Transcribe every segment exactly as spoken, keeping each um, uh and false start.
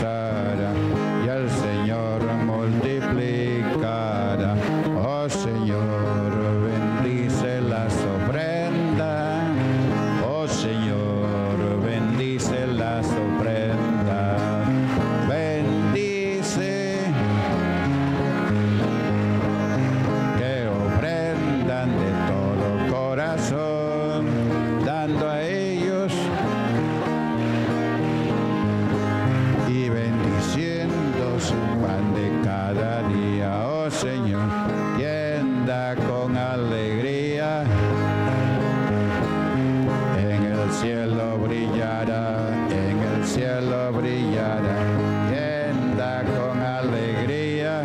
compensará y el Señor multiplicará. Oh Señor, bendice las ofrendas. Oh Señor, bendice las ofrendas. Bendice que ofrendan de todo corazón, dando a ellos y bendiciendo su pan de cada día. Oh Señor, tienda con alegría, en el cielo brillará, en el cielo brillará, tienda con alegría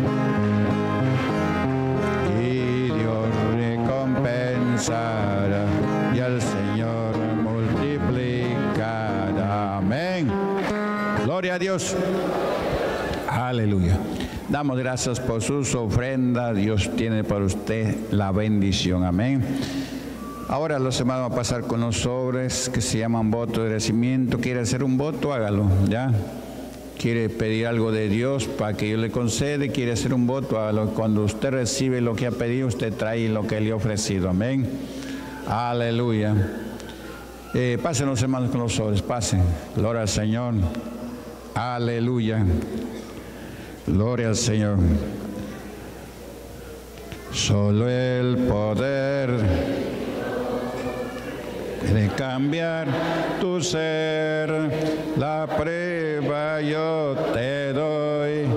y Dios recompensará y el Señor multiplicará. Amén. Gloria a Dios. Aleluya. Damos gracias por sus ofrendas. Dios tiene para usted la bendición. Amén. Ahora los hermanos van a pasar con los sobres que se llaman voto de agradecimiento. ¿Quiere hacer un voto? Hágalo, ¿ya? ¿Quiere pedir algo de Dios para que yo le concede? ¿Quiere hacer un voto? Hágalo. Cuando usted recibe lo que ha pedido, usted trae lo que le ha ofrecido. Amén. Aleluya. Eh, pasen los hermanos con los sobres, pasen. Gloria al Señor. Aleluya. Gloria al Señor. Solo el poder de cambiar tu ser, la prueba yo te doy.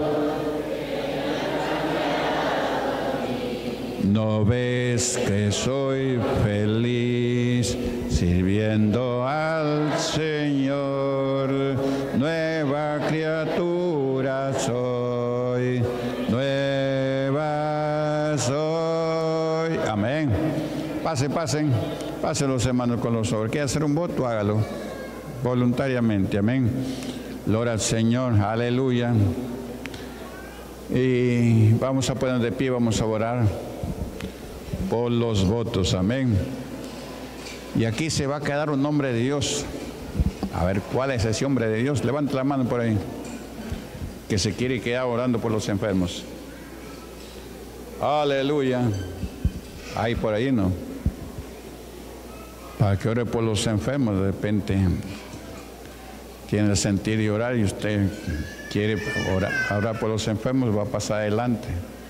¿No ves que soy feliz sirviendo al Señor? Nueva criatura soy, nueva soy. Amén. Pasen, pasen, pasen los hermanos con los sobres. ¿Quiere hacer un voto? Hágalo voluntariamente. Amén. Gloria al Señor. Aleluya. Y vamos a ponernos de pie, vamos a orar por los votos. Amén. Y aquí se va a quedar un nombre de Dios. A ver, ¿cuál es ese hombre de Dios? Levante la mano por ahí, que se quiere quedar orando por los enfermos. Aleluya. Ahí por ahí, ¿no? Para que ore por los enfermos. De repente tiene el sentir de orar y usted quiere orar, orar por los enfermos, va a pasar adelante.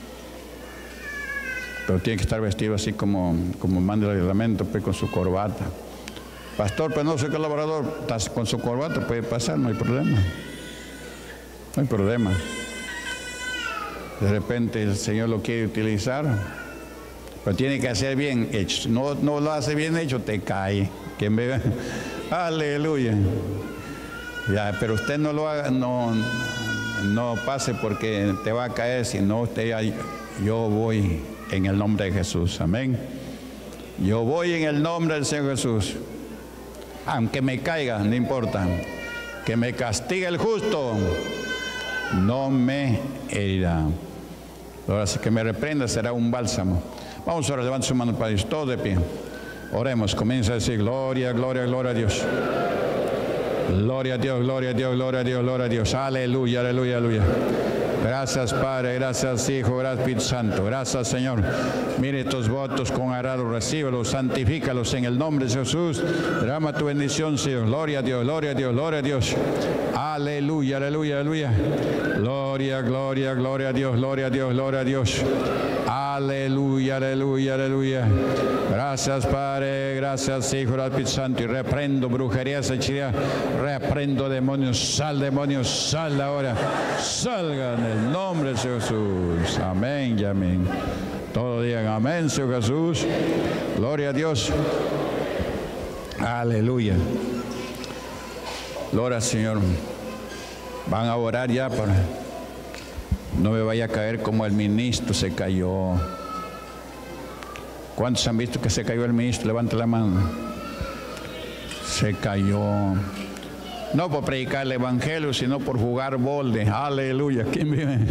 Pero tiene que estar vestido así como, como manda el reglamento, pues, con su corbata. Pastor, pero no soy colaborador, estás con su corbata, puede pasar, no hay problema. No hay problema. De repente el Señor lo quiere utilizar, pero tiene que hacer bien hecho. No, no lo hace bien hecho, te cae. ¿Quién ve? Aleluya. Ya, pero usted no lo haga, no, no pase porque te va a caer, sino usted, yo voy en el nombre de Jesús. Amén. Yo voy en el nombre del Señor Jesús. Aunque me caiga, no importa. Que me castigue el justo, no me herirá. Ahora sí que me reprenda, será un bálsamo. Vamos ahora, levante su mano para Dios, todo de pie. Oremos, comienza a decir gloria, gloria, gloria a Dios. Gloria a Dios, gloria a Dios, gloria a Dios, gloria a Dios. Aleluya, aleluya, aleluya. Gracias Padre, gracias Hijo, gracias Espíritu Santo, gracias Señor. Mire estos votos con agrado, recíbelos, santifícalos en el nombre de Jesús. Derrama tu bendición, Señor. Gloria a Dios, gloria a Dios, gloria a Dios. Aleluya, aleluya, aleluya. Gloria, gloria, gloria a Dios, gloria a Dios, gloria a Dios. Aleluya, aleluya, aleluya. Gracias Padre, gracias Hijo, gracias Espíritu Santo. Y reprendo brujerías, hechicerías, reprendo demonios, sal demonios, sal ahora, salga en el nombre de Jesús. Amén y amén. Todos digan amén, Señor Jesús. Gloria a Dios. Aleluya. Gloria al Señor. Van a orar ya para no me vaya a caer como el ministro se cayó. ¿Cuántos han visto que se cayó el ministro? Levante la mano. Se cayó. No por predicar el evangelio, sino por jugar bolde. Aleluya. ¿Quién vive?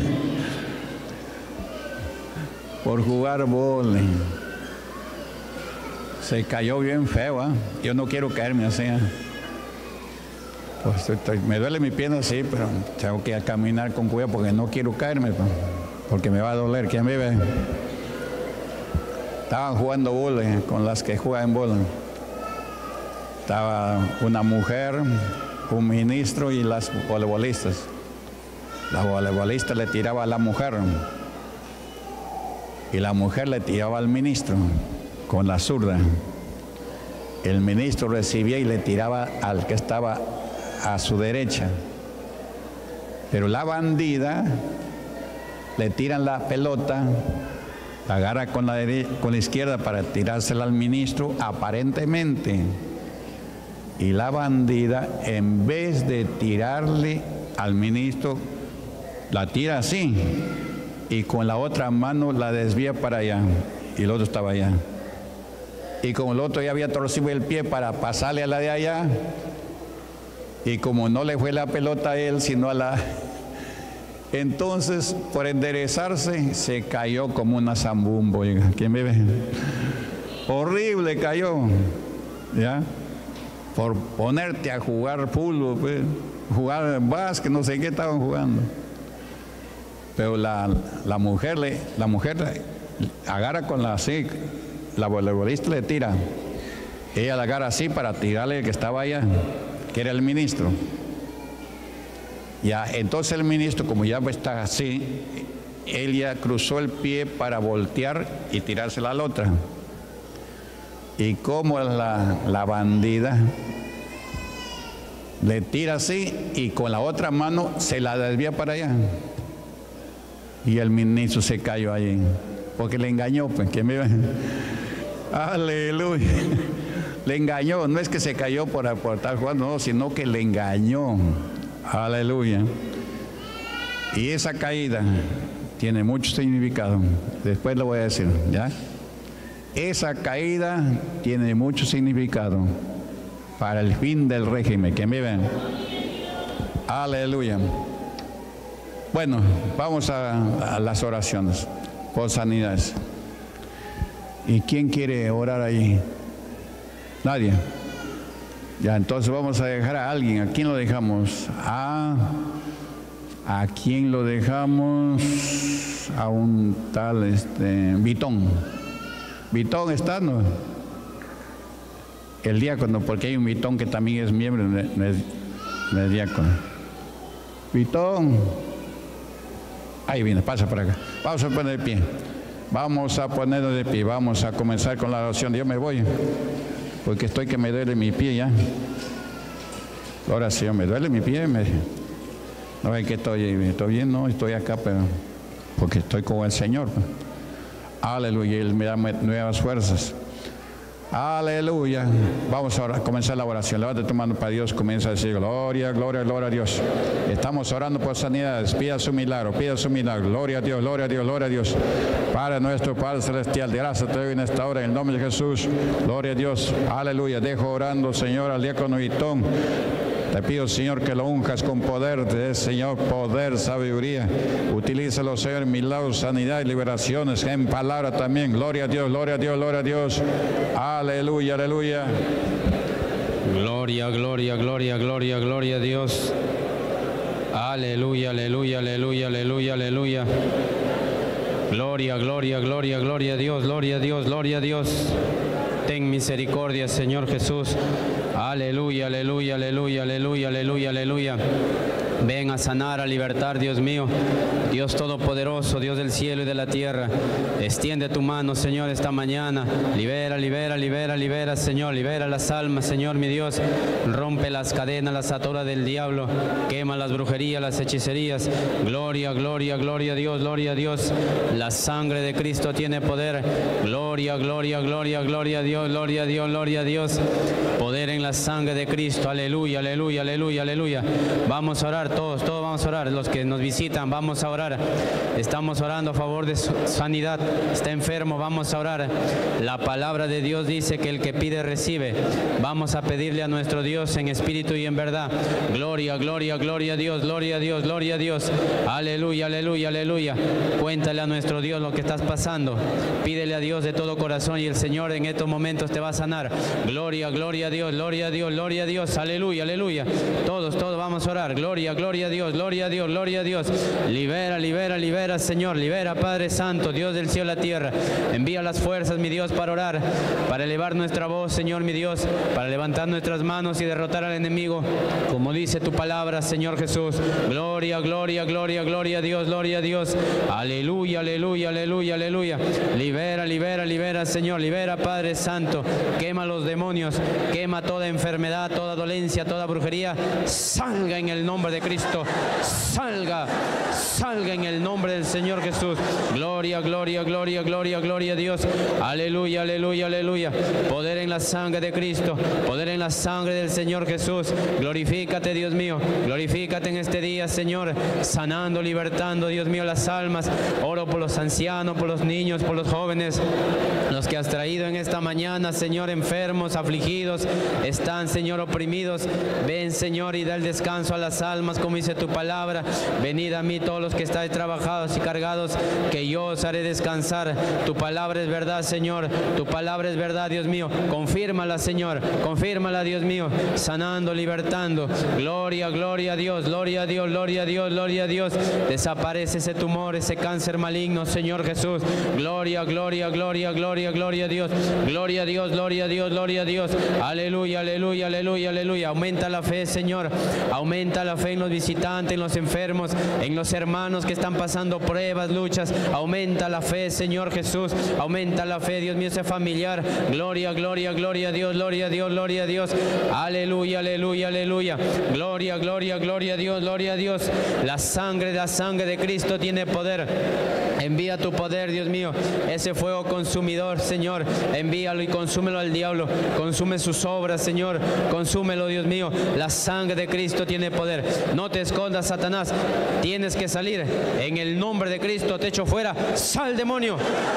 Por jugar bolde. Se cayó bien feo, ¿eh? Yo no quiero caerme así, ¿eh? Pues estoy, me duele mi pierna, sí, pero tengo que caminar con cuidado porque no quiero caerme, porque me va a doler. ¿Quién vive? Estaban jugando bola con las que juegan bola. Estaba una mujer, un ministro y las voleibolistas. La voleibolista le tiraba a la mujer y la mujer le tiraba al ministro con la zurda. El ministro recibía y le tiraba al que estaba a su derecha, pero la bandida le tiran la pelota, la agarra con la, con la izquierda para tirársela al ministro aparentemente, y la bandida en vez de tirarle al ministro la tira así y con la otra mano la desvía para allá y el otro estaba allá, y como el otro ya había torcido el pie para pasarle a la de allá, y como no le fue la pelota a él, sino a la... Entonces, por enderezarse, se cayó como una zambumbo. ¿Quién me ve? Horrible cayó. ¿Ya? Por ponerte a jugar fútbol, pues, jugar básquet, no sé qué estaban jugando. Pero la, la mujer, le, la mujer agarra con la así, la voleibolista le tira. Ella la agarra así para tirarle el que estaba allá, que era el ministro. Ya, entonces el ministro, como ya está así, él ya cruzó el pie para voltear y tirársela a la otra. Y como la, la bandida le tira así y con la otra mano se la desvía para allá. Y el ministro se cayó allí, porque le engañó, pues, que me... Aleluya. Le engañó, no es que se cayó por, por estar jugando, no, sino que le engañó. Aleluya. Y esa caída tiene mucho significado. Después lo voy a decir, ¿ya? Esa caída tiene mucho significado para el fin del régimen. ¿Quién vive? Aleluya. Bueno, vamos a, a las oraciones por sanidades. ¿Y quién quiere orar ahí? Nadie. Ya, entonces vamos a dejar a alguien. ¿A quién lo dejamos? A, ¿a quién lo dejamos? A un tal este, Vitón. Vitón está, ¿no? El diácono, porque hay un Vitón que también es miembro del diácono. Vitón. Ahí viene, pasa por acá. Vamos a poner de pie. Vamos a ponernos de pie. Vamos a comenzar con la oración. Yo me voy, porque estoy que me duele mi pie ya. Ahora sí, me duele mi pie. Me... No es que estoy, estoy bien, no, estoy acá, pero porque estoy con el Señor. Aleluya, Él me da nuevas fuerzas. Aleluya. Vamos a orar, comenzar la oración. Levanta tu mano para Dios, comienza a decir gloria, gloria, gloria a Dios. Estamos orando por sanidades. Pida su milagro, pida su milagro. Gloria a Dios, gloria a Dios, gloria a Dios. Padre nuestro, Padre celestial, gracias te doy en esta hora en el nombre de Jesús. Gloria a Dios. Aleluya. Dejo orando, Señor, al diácono Vitón. Te pido, Señor, que lo unjas con poder, de Señor, poder, sabiduría. Utilízalo, Señor, en milagros, sanidad y liberaciones, en palabra también. Gloria a Dios, gloria a Dios, gloria a Dios. Aleluya, aleluya. Gloria, gloria, gloria, gloria, gloria a Dios. Aleluya, aleluya, aleluya, aleluya, aleluya. Gloria, gloria, gloria, gloria a Dios, gloria a Dios, gloria a Dios. Ten misericordia, Señor Jesús. Aleluya, aleluya, aleluya, aleluya, aleluya, aleluya. Ven a sanar, a libertar, Dios mío. Dios Todopoderoso, Dios del cielo y de la tierra. Extiende tu mano, Señor, esta mañana. Libera, libera, libera, libera, Señor. Libera las almas, Señor, mi Dios. Rompe las cadenas, las ataduras del diablo. Quema las brujerías, las hechicerías. Gloria, gloria, gloria a Dios, gloria a Dios. La sangre de Cristo tiene poder. Gloria, gloria, gloria, gloria a Dios, gloria a Dios, gloria a Dios. Poder en la sangre de Cristo. Aleluya, aleluya, aleluya, aleluya. Vamos a orar todos. todos, todos vamos a orar. Los que nos visitan, vamos a orar. Estamos orando a favor de su sanidad. Está enfermo, vamos a orar. La palabra de Dios dice que el que pide recibe. Vamos a pedirle a nuestro Dios en espíritu y en verdad. Gloria, gloria, gloria a Dios, gloria a Dios, gloria a Dios. Aleluya, aleluya, aleluya. Cuéntale a nuestro Dios lo que estás pasando. Pídele a Dios de todo corazón y el Señor en estos momentos te va a sanar. Gloria, gloria a Dios, gloria a Dios, gloria a Dios. Aleluya, aleluya. Todos, todos vamos a orar. Gloria, gloria a Dios, gloria a Dios, gloria a Dios. Libera, libera, libera, Señor. Libera, Padre Santo, Dios del cielo y la tierra. Envía las fuerzas, mi Dios, para orar, para elevar nuestra voz, Señor, mi Dios, para levantar nuestras manos y derrotar al enemigo, como dice tu palabra, Señor Jesús. Gloria, gloria, gloria, gloria a Dios, gloria a Dios. Aleluya, aleluya, aleluya, aleluya. Libera, libera, libera, Señor. Libera, Padre Santo. Quema los demonios. Quema toda enfermedad, toda dolencia, toda brujería. Salga en el nombre de Cristo. Salga, salga en el nombre del Señor Jesús. Gloria, gloria, gloria, gloria, gloria a Dios. Aleluya, aleluya, aleluya. Poder en la sangre de Cristo. Poder en la sangre del Señor Jesús. Glorifícate, Dios mío. Glorifícate en este día, Señor. Sanando, libertando, Dios mío, las almas. Oro por los ancianos, por los niños, por los jóvenes. Los que has traído en esta mañana, Señor, enfermos, afligidos, están, Señor, oprimidos. Ven, Señor, y da el descanso a las almas, como dice tu palabra. Venid a mí todos los que estáis trabajados y cargados, que yo os haré descansar. Tu palabra es verdad, Señor. Tu palabra es verdad, Dios mío. Confírmala, Señor. Confírmala, Dios mío. Sanando, libertando. Gloria, gloria a Dios, gloria a Dios, gloria a Dios, gloria a Dios. Desaparece ese tumor, ese cáncer maligno, Señor Jesús. Gloria, gloria, gloria, gloria, gloria a Dios. Gloria a Dios, gloria a Dios, gloria a Dios. Aleluya, aleluya, aleluya, aleluya. Aumenta la fe, Señor. Aumenta la fe en los visitantes, en los enfermos, en los hermanos que están pasando pruebas, luchas. Aumenta la fe, Señor Jesús. Aumenta la fe, Dios mío, ese familiar. Gloria, gloria, gloria a Dios, gloria a Dios, gloria a Dios. Aleluya, aleluya, aleluya. Gloria, gloria, gloria a Dios, gloria a Dios. La sangre, la sangre de Cristo tiene poder. Envía tu poder, Dios mío, ese fuego consumidor, Señor. Envíalo y consúmelo al diablo. Consume sus obras, Señor. Consúmelo, Dios mío. La sangre de Cristo tiene poder. No te escondas, Satanás. Tienes que salir. En el nombre de Cristo te echo fuera. Sal, demonio.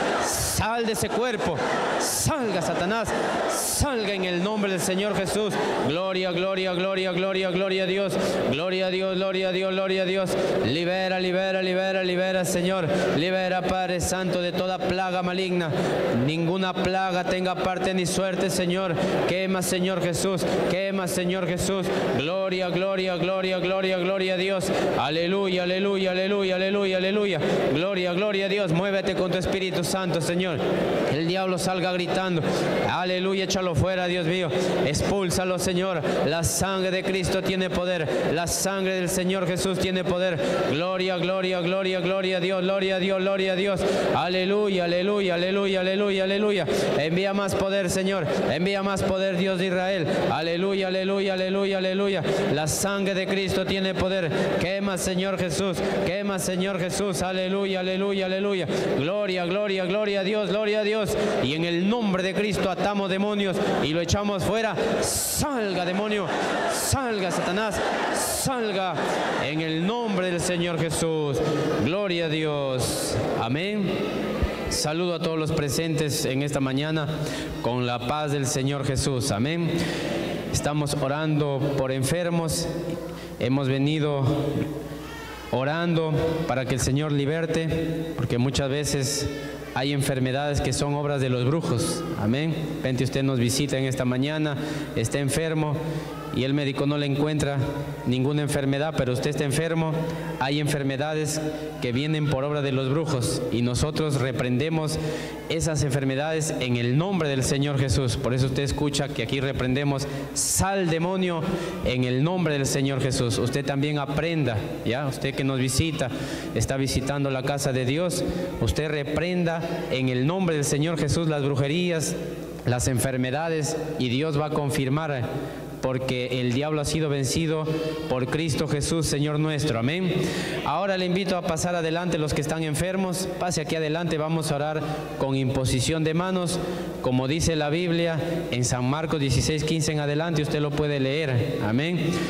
Sal de ese cuerpo. Salga, Satanás. Salga en el nombre del Señor Jesús. Gloria, gloria, gloria, gloria, gloria a Dios. Gloria a Dios, gloria a Dios, gloria a Dios. Libera, libera, libera, libera, Señor. Libera, Padre Santo, de toda plaga maligna. Ninguna plaga tenga parte ni suerte, Señor. Quema, Señor Jesús. Quema, Señor Jesús. Gloria, gloria, gloria, gloria, gloria a Dios. Aleluya, aleluya, aleluya, aleluya, aleluya. Gloria, gloria a Dios. Muévete con tu Espíritu Santo, Señor. El diablo salga gritando. Aleluya, échalo fuera, Dios mío. Expúlsalo, Señor. La sangre de Cristo tiene poder. La sangre del Señor Jesús tiene poder. Gloria, gloria, gloria, gloria a Dios. Gloria a Dios, gloria a Dios. Aleluya, aleluya, aleluya, aleluya, aleluya. Envía más poder, Señor. Envía más poder, Dios de Israel. Aleluya, aleluya, aleluya, aleluya. La sangre de Cristo tiene poder. Quema, Señor Jesús. Quema, Señor Jesús. Aleluya, aleluya, aleluya. Gloria, gloria, gloria a Dios, gloria a Dios. Y en el nombre de Cristo atamos demonios y lo echamos fuera. Salga, demonio. Salga, Satanás. Salga en el nombre del Señor Jesús. Gloria a Dios. Amén. Saludo a todos los presentes en esta mañana con la paz del Señor Jesús. Amén. Estamos orando por enfermos. Hemos venido orando para que el Señor liberte, porque muchas veces hay enfermedades que son obras de los brujos. Amén. Vente, usted nos visita en esta mañana, está enfermo y el médico no le encuentra ninguna enfermedad, pero usted está enfermo. Hay enfermedades que vienen por obra de los brujos y nosotros reprendemos esas enfermedades en el nombre del Señor Jesús. Por eso usted escucha que aquí reprendemos: sal, demonio, en el nombre del Señor Jesús. Usted también aprenda, ya, usted que nos visita, está visitando la casa de Dios, usted reprenda en el nombre del Señor Jesús las brujerías, las enfermedades, y Dios va a confirmar, porque el diablo ha sido vencido por Cristo Jesús, Señor nuestro. Amén. Ahora le invito a pasar adelante los que están enfermos. Pase aquí adelante, vamos a orar con imposición de manos, como dice la Biblia en San Marcos dieciséis, quince en adelante, usted lo puede leer. Amén.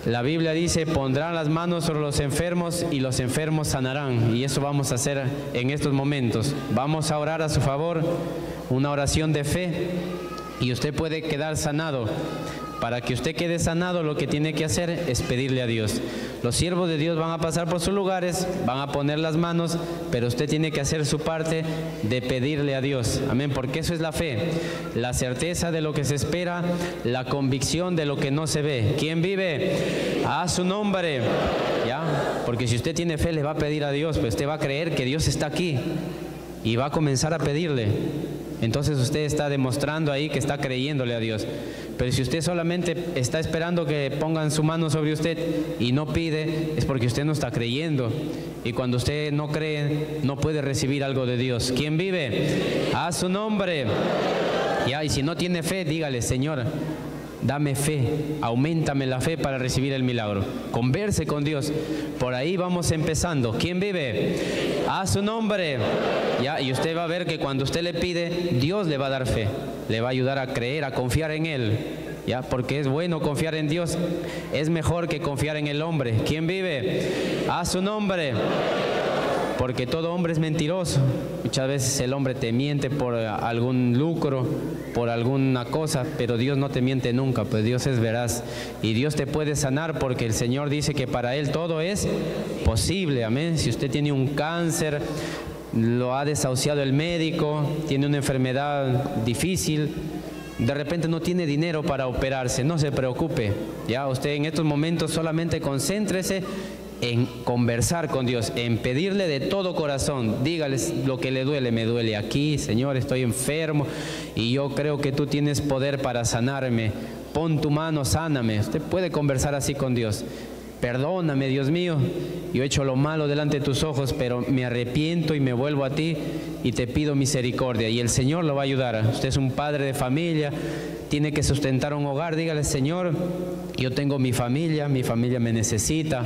La Biblia dice, pondrán las manos sobre los enfermos y los enfermos sanarán. Y eso vamos a hacer en estos momentos. Vamos a orar a su favor, una oración de fe, y usted puede quedar sanado. Para que usted quede sanado, lo que tiene que hacer es pedirle a Dios. Los siervos de Dios van a pasar por sus lugares, van a poner las manos, pero usted tiene que hacer su parte de pedirle a Dios. Amén, porque eso es la fe. La certeza de lo que se espera, la convicción de lo que no se ve. ¿Quién vive? A su nombre. ¿Ya? Porque si usted tiene fe, le va a pedir a Dios, pues usted va a creer que Dios está aquí y va a comenzar a pedirle. Entonces usted está demostrando ahí que está creyéndole a Dios. Pero si usted solamente está esperando que pongan su mano sobre usted y no pide, es porque usted no está creyendo. Y cuando usted no cree, no puede recibir algo de Dios. ¿Quién vive? A su nombre. Ya, y si no tiene fe, dígale, Señor, dame fe, auméntame la fe para recibir el milagro. Converse con Dios. Por ahí vamos empezando. ¿Quién vive? A su nombre. Ya, y usted va a ver que cuando usted le pide, Dios le va a dar fe. Le va a ayudar a creer, a confiar en Él. Ya, porque es bueno confiar en Dios. Es mejor que confiar en el hombre. ¿Quién vive? A su nombre. Porque todo hombre es mentiroso. Muchas veces el hombre te miente por algún lucro, por alguna cosa, pero Dios no te miente nunca, pues Dios es veraz. Y Dios te puede sanar porque el Señor dice que para Él todo es posible. Amén. Si usted tiene un cáncer, lo ha desahuciado el médico, tiene una enfermedad difícil, de repente no tiene dinero para operarse, no se preocupe. Ya usted en estos momentos solamente concéntrese en conversar con Dios, en pedirle de todo corazón. Dígales lo que le duele. Me duele aquí, Señor, estoy enfermo y yo creo que tú tienes poder para sanarme. Pon tu mano, sáname. Usted puede conversar así con Dios. Perdóname, Dios mío, yo he hecho lo malo delante de tus ojos, pero me arrepiento y me vuelvo a ti y te pido misericordia. Y el Señor lo va a ayudar. Usted es un padre de familia, tiene que sustentar un hogar. Dígale, Señor, yo tengo mi familia, mi familia me necesita.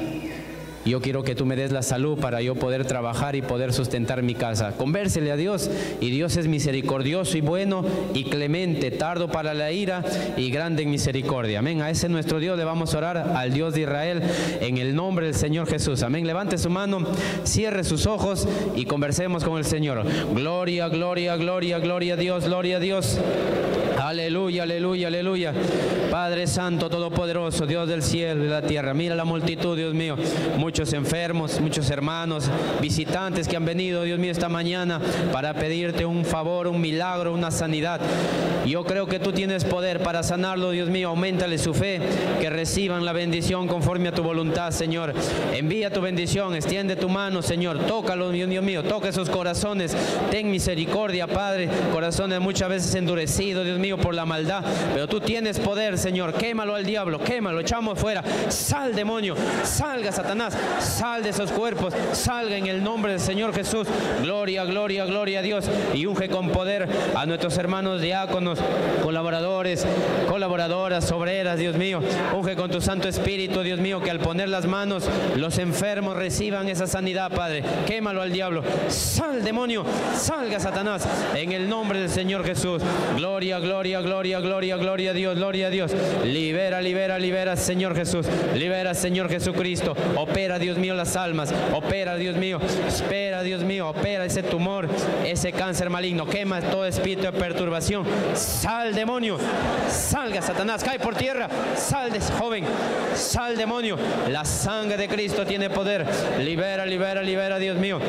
Yo quiero que tú me des la salud para yo poder trabajar y poder sustentar mi casa. Convérsele a Dios, y Dios es misericordioso y bueno y clemente, tardo para la ira y grande en misericordia. Amén. A ese nuestro Dios le vamos a orar, al Dios de Israel, en el nombre del Señor Jesús. Amén. Levante su mano, cierre sus ojos y conversemos con el Señor. Gloria, gloria, gloria, gloria a Dios, gloria a Dios. Aleluya, aleluya, aleluya. Padre Santo, Todopoderoso, Dios del cielo y de la tierra. Mira la multitud, Dios mío. Muchos enfermos, muchos hermanos, visitantes que han venido, Dios mío, esta mañana para pedirte un favor, un milagro, una sanidad. Yo creo que tú tienes poder para sanarlo, Dios mío. Auméntale su fe, que reciban la bendición conforme a tu voluntad, Señor. Envía tu bendición, extiende tu mano, Señor. Tócalo, Dios mío, toca esos corazones. Ten misericordia, Padre. Corazones muchas veces endurecidos, Dios mío, por la maldad, pero tú tienes poder, Señor. Quémalo al diablo, quémalo, echamos fuera. Sal, demonio, salga, Satanás, sal de esos cuerpos, salga en el nombre del Señor Jesús. Gloria, gloria, gloria a Dios. Y unge con poder a nuestros hermanos diáconos, colaboradores, colaboradoras, obreras, Dios mío. Unge con tu Santo Espíritu, Dios mío, que al poner las manos los enfermos reciban esa sanidad, Padre. Quémalo al diablo, sal, demonio, salga, Satanás, en el nombre del Señor Jesús. Gloria, gloria, gloria, gloria, gloria a Dios, gloria a Dios. Libera, libera, libera, Señor Jesús. Libera, Señor Jesucristo. Opera, Dios mío, las almas. Opera, Dios mío. Espera, Dios mío. Opera ese tumor, ese cáncer maligno. Quema todo espíritu de perturbación. Sal, demonio. Salga, Satanás. Cae por tierra. Sal, joven. Sal, demonio. La sangre de Cristo tiene poder. Libera, libera, libera, Dios mío.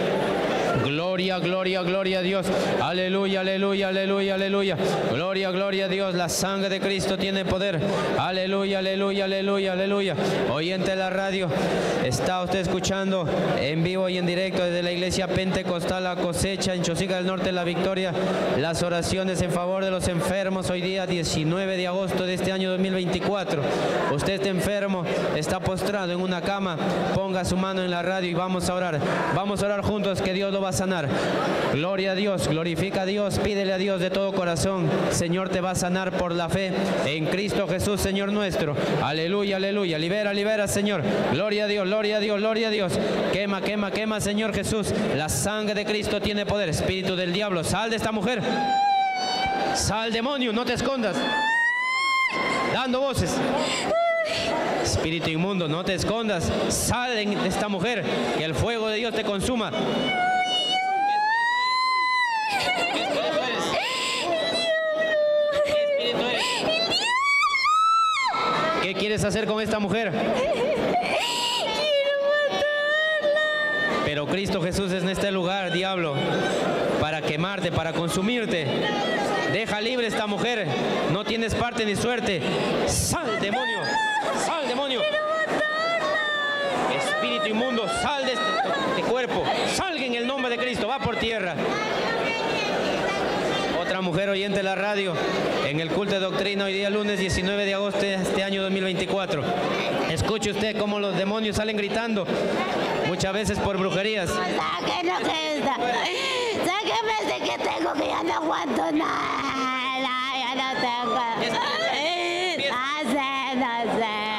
Gloria, gloria, gloria a Dios. Aleluya, aleluya, aleluya, aleluya. Gloria, gloria a Dios. La sangre de Cristo tiene poder. Aleluya, aleluya, aleluya, aleluya. Oyente de la radio, está usted escuchando en vivo y en directo desde la iglesia Pentecostal La Cosecha en Chosica del Norte, La Victoria, las oraciones en favor de los enfermos hoy día diecinueve de agosto de este año dos mil veinticuatro. Usted está enfermo, está postrado en una cama, ponga su mano en la radio y vamos a orar. Vamos a orar juntos, que Dios lo va a sanar. Gloria a Dios, glorifica a Dios, pídele a Dios de todo corazón. Señor, te va a sanar por la fe en Cristo Jesús, Señor nuestro. Aleluya, aleluya. Libera, libera, Señor. Gloria a Dios, gloria a Dios, gloria a Dios. Quema, quema, quema, Señor Jesús. La sangre de Cristo tiene poder. Espíritu del diablo, sal de esta mujer. Sal, demonio, no te escondas. Dando voces. Espíritu inmundo, no te escondas. Sal de esta mujer, que el fuego de Dios te consuma. ¿Qué quieres hacer con esta mujer? Pero Cristo Jesús es en este lugar, diablo, para quemarte, para consumirte. Deja libre esta mujer, no tienes parte ni suerte. Sal, demonio, sal, demonio. Espíritu inmundo, sal de este, este cuerpo, salga en el nombre de Cristo, va por tierra. Otra mujer oyente de la radio, en el culto de doctrina hoy día lunes diecinueve de agosto de este año dos mil veinticuatro. Escuche usted cómo los demonios salen gritando, muchas veces por brujerías. Sáquenlo que está. Sáquenme ese que tengo, que ya no aguanto nada. Ya no tengo. No sé, no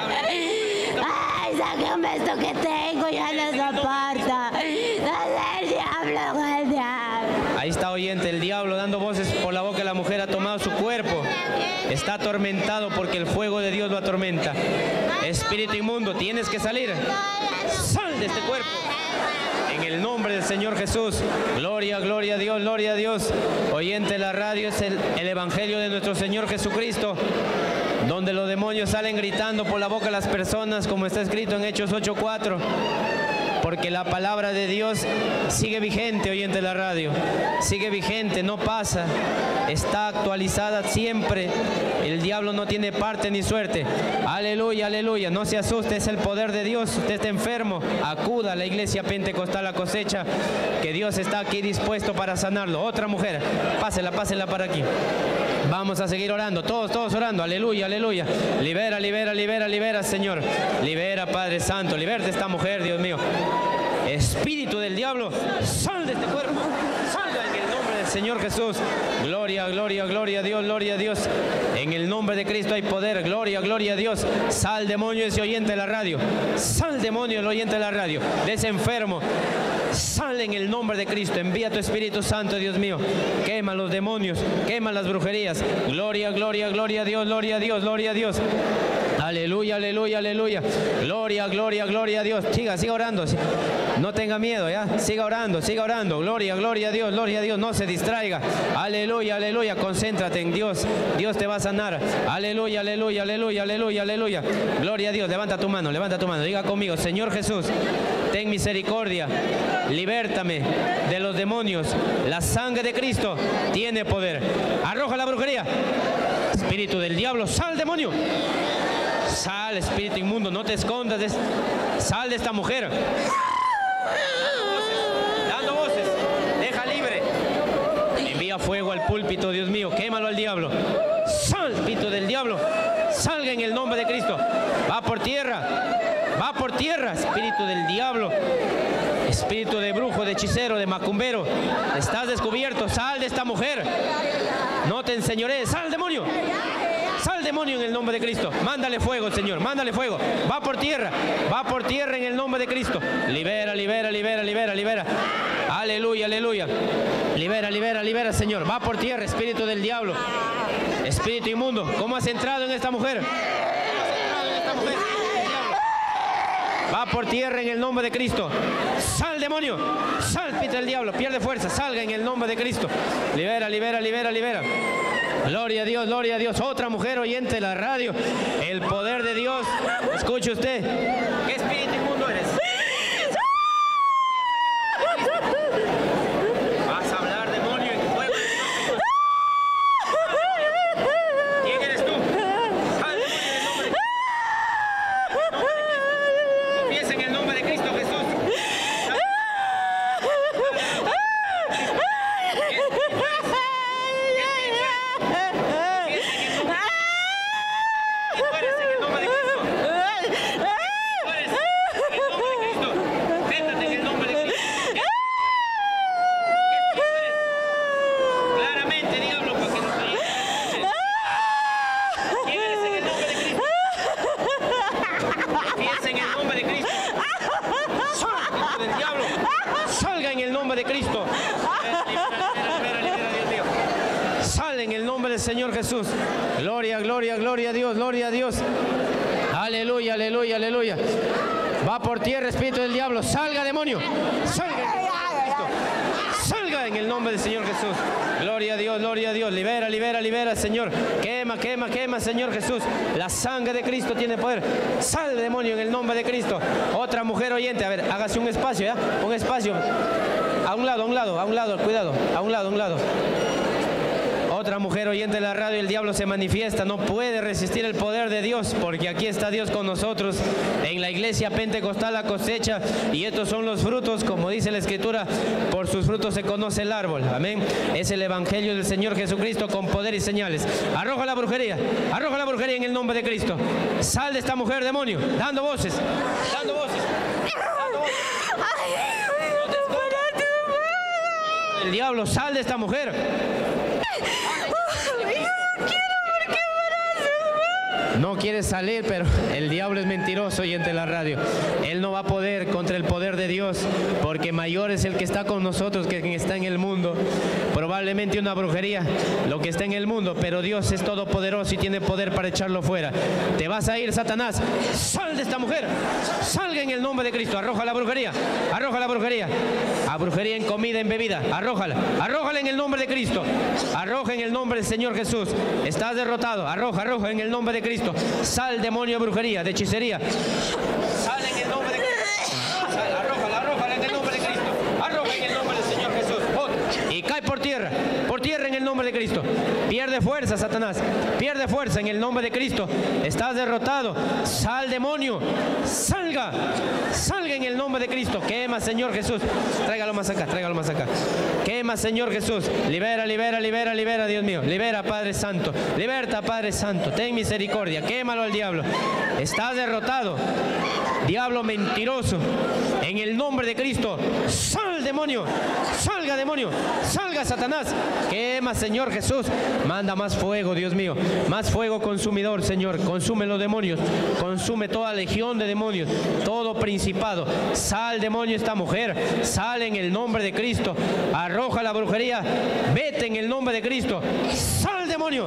sé. Ay, sáquenme esto que tengo, ya no soporto. No sé, el diablo, el diablo. Ahí está oyente, el diablo dando voces por la boca de la mujer, ha tomado su cuerpo. Está atormentado porque el fuego de Dios lo atormenta. Espíritu inmundo, tienes que salir. Sal de este cuerpo. En el nombre del Señor Jesús. Gloria, gloria a Dios, gloria a Dios. Oyente de la radio, es el, el Evangelio de nuestro Señor Jesucristo, donde los demonios salen gritando por la boca de las personas, como está escrito en Hechos ocho cuatro. Porque la palabra de Dios sigue vigente, oyente de la radio. Sigue vigente, no pasa. Está actualizada siempre. El diablo no tiene parte ni suerte. Aleluya, aleluya. No se asuste, es el poder de Dios. Usted está enfermo, acuda a la iglesia pentecostal La Cosecha, que Dios está aquí dispuesto para sanarlo. Otra mujer, pásela, pásela para aquí. Vamos a seguir orando, todos, todos orando. Aleluya, aleluya. Libera, libera, libera, libera, Señor. Libera, Padre Santo. Libera a esta mujer, Dios mío. Espíritu del diablo, sal de este cuerpo. Salga en el nombre del Señor Jesús. Gloria, gloria, gloria a Dios, gloria a Dios. En el nombre de Cristo hay poder. Gloria, gloria a Dios. Sal, demonio, ese oyente de la radio. Sal, demonio, el oyente de la radio. De ese enfermo. Sal en el nombre de Cristo. Envía tu Espíritu Santo, Dios mío. Quema los demonios, quema las brujerías. Gloria, gloria, gloria a Dios, gloria a Dios, gloria a Dios. Aleluya, aleluya, aleluya. Gloria, gloria, gloria a Dios. Siga, siga orando. No tenga miedo, ya. Siga orando, siga orando. Gloria, gloria a Dios, gloria a Dios. No se distraiga. Aleluya, aleluya. Concéntrate en Dios. Dios te va a sanar. Aleluya, aleluya, aleluya, aleluya, aleluya. Gloria a Dios. Levanta tu mano, levanta tu mano. Diga conmigo, Señor Jesús, ten misericordia. Libértame de los demonios. La sangre de Cristo tiene poder. Arroja la brujería. Espíritu del diablo, sal, demonio. Sal, espíritu inmundo, no te escondas. De... Sal de esta mujer. Dando voces, deja libre. Envía fuego al púlpito, Dios mío, quémalo al diablo. Sal, espíritu del diablo, salga en el nombre de Cristo. Va por tierra, va por tierra, espíritu del diablo. Espíritu de brujo, de hechicero, de macumbero, estás descubierto. Sal de esta mujer. No te enseñorees. Sal, demonio. Sal, demonio, en el nombre de Cristo. Mándale fuego, Señor. Mándale fuego. Va por tierra. Va por tierra en el nombre de Cristo. Libera, libera, libera, libera, libera. Aleluya, aleluya. Libera, libera, libera, Señor. Va por tierra, espíritu del diablo. Espíritu inmundo. ¿Cómo has entrado en esta mujer? Va por tierra en el nombre de Cristo. Sal, demonio. Sal, espíritu del diablo. Pierde fuerza. Salga en el nombre de Cristo. Libera, libera, libera, libera. Gloria a Dios, gloria a Dios. Otra mujer oyente de la radio. El poder de Dios. Escuche usted. ¿Qué espíritu inmundo eres? Vas a hablar, demonio, en fuego. ¿Quién eres tú? Sal, demonio, en el nombre de Cristo. Confiesa en el nombre de Cristo Jesús. Señor Jesús. Gloria, gloria, gloria a Dios, gloria a Dios. Aleluya, aleluya, aleluya. Va por tierra, espíritu del diablo. Salga, demonio. Salga. Salga en el nombre del Señor Jesús. Gloria a Dios, gloria a Dios. Libera, libera, libera, Señor. Quema, quema, quema, Señor Jesús. La sangre de Cristo tiene poder. Sal, demonio, en el nombre de Cristo. Otra mujer oyente. A ver, hágase un espacio, ¿ya? Un espacio. A un lado, a un lado, a un lado, cuidado. A un lado, a un lado. Otra mujer oyente de la radio, el diablo se manifiesta, no puede resistir el poder de Dios, porque aquí está Dios con nosotros en la iglesia pentecostal La Cosecha, y estos son los frutos, como dice la Escritura, por sus frutos se conoce el árbol. Amén. Es el evangelio del Señor Jesucristo con poder y señales. Arroja la brujería, arroja la brujería en el nombre de Cristo. Sal de esta mujer, demonio, dando voces, dando voces, dando voces. El diablo, sal de esta mujer. No quiere salir, pero el diablo es mentiroso y entre la radio. Él no va a poder contra el poder de Dios, porque mayor es el que está con nosotros que quien está en el mundo. Probablemente una brujería, lo que está en el mundo, pero Dios es todopoderoso y tiene poder para echarlo fuera. Te vas a ir, Satanás. Sal de esta mujer. Salga en el nombre de Cristo. Arroja la brujería. Arroja la brujería. A brujería en comida, en bebida. Arrójala. Arrójala en el nombre de Cristo. Arroja en el nombre del Señor Jesús. Estás derrotado. Arroja, arroja en el nombre de Cristo. Sal, demonio de brujería, de hechicería. Sal en el nombre de Cristo. Sal, arrójala, arrójala en el nombre de Cristo. Arroja en el nombre del Señor Jesús. Oh, y cae por tierra, por tierra en el nombre de Cristo. Pierde fuerza, Satanás. Pierde fuerza en el nombre de Cristo. Estás derrotado. Sal, demonio. Salga. Salga en el nombre de Cristo. Quema, Señor Jesús. Tráigalo más acá, tráigalo más acá. Quema, Señor Jesús. Libera, libera, libera, libera, Dios mío. Libera, Padre Santo. Liberta, Padre Santo. Ten misericordia. Quémalo al diablo. Estás derrotado. Diablo mentiroso. En el nombre de Cristo. Sal, demonio. Salga, demonio. Salga, Satanás. Quema, Señor Jesús. Manda más fuego, Dios mío. Más fuego consumidor, Señor. Consume los demonios. Consume toda legión de demonios. Todo principado. Sal, demonio, esta mujer. Sal en el nombre de Cristo. Arroja la brujería. Vete en el nombre de Cristo. Sal, demonio.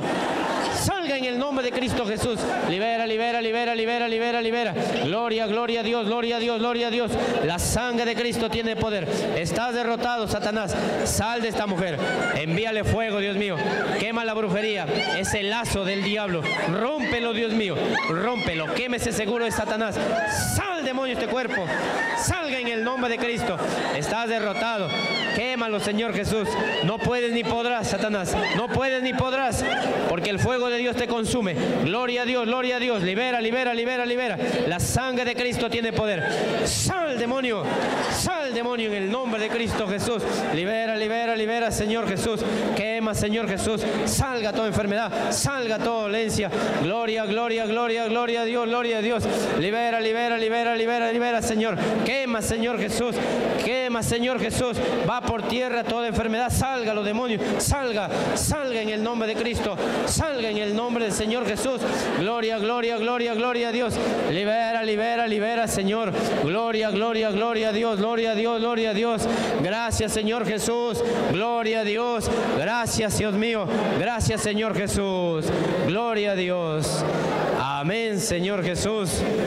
Salga en el nombre de Cristo Jesús. Libera, libera, libera, libera, libera, libera. Gloria, gloria a Dios, gloria a Dios, gloria a Dios. La sangre de Cristo tiene poder. Estás derrotado, Satanás. Sal de esta mujer. Envíale fuego, Dios mío. Quema la brujería. Ese lazo del diablo. Rómpelo, Dios mío. Rómpelo. Quémese seguro de Satanás. Sal, demonio, este cuerpo. Salga en el nombre de Cristo. Estás derrotado. Quémalo, Señor Jesús. No puedes ni podrás, Satanás. No puedes ni podrás. Porque el fuego de Dios te consume. Gloria a Dios, gloria a Dios. Libera, libera, libera, libera. La sangre de Cristo tiene poder. Sal, demonio. Sal, demonio, en el nombre de Cristo Jesús. Libera, libera, libera, Señor Jesús. Quema, Señor Jesús. Salga toda enfermedad. Salga toda dolencia. Gloria, gloria, gloria, gloria a Dios, gloria a Dios. Libera, libera, libera, libera, libera, Señor. Quema, Señor Jesús. Quema, Señor Jesús. Va por tierra toda enfermedad. Salga los demonios. Salga, salga en el nombre de Cristo. Salga en el nombre del Señor Jesús. Gloria, gloria, gloria, gloria a Dios. Libera, libera, libera, Señor. Gloria, gloria, gloria a Dios. Gloria a Dios, gloria a Dios. Gracias, Señor Jesús. Gloria a Dios. Gracias, Dios mío. Gracias, Señor Jesús. Gloria a Dios. Amén, Señor Jesús.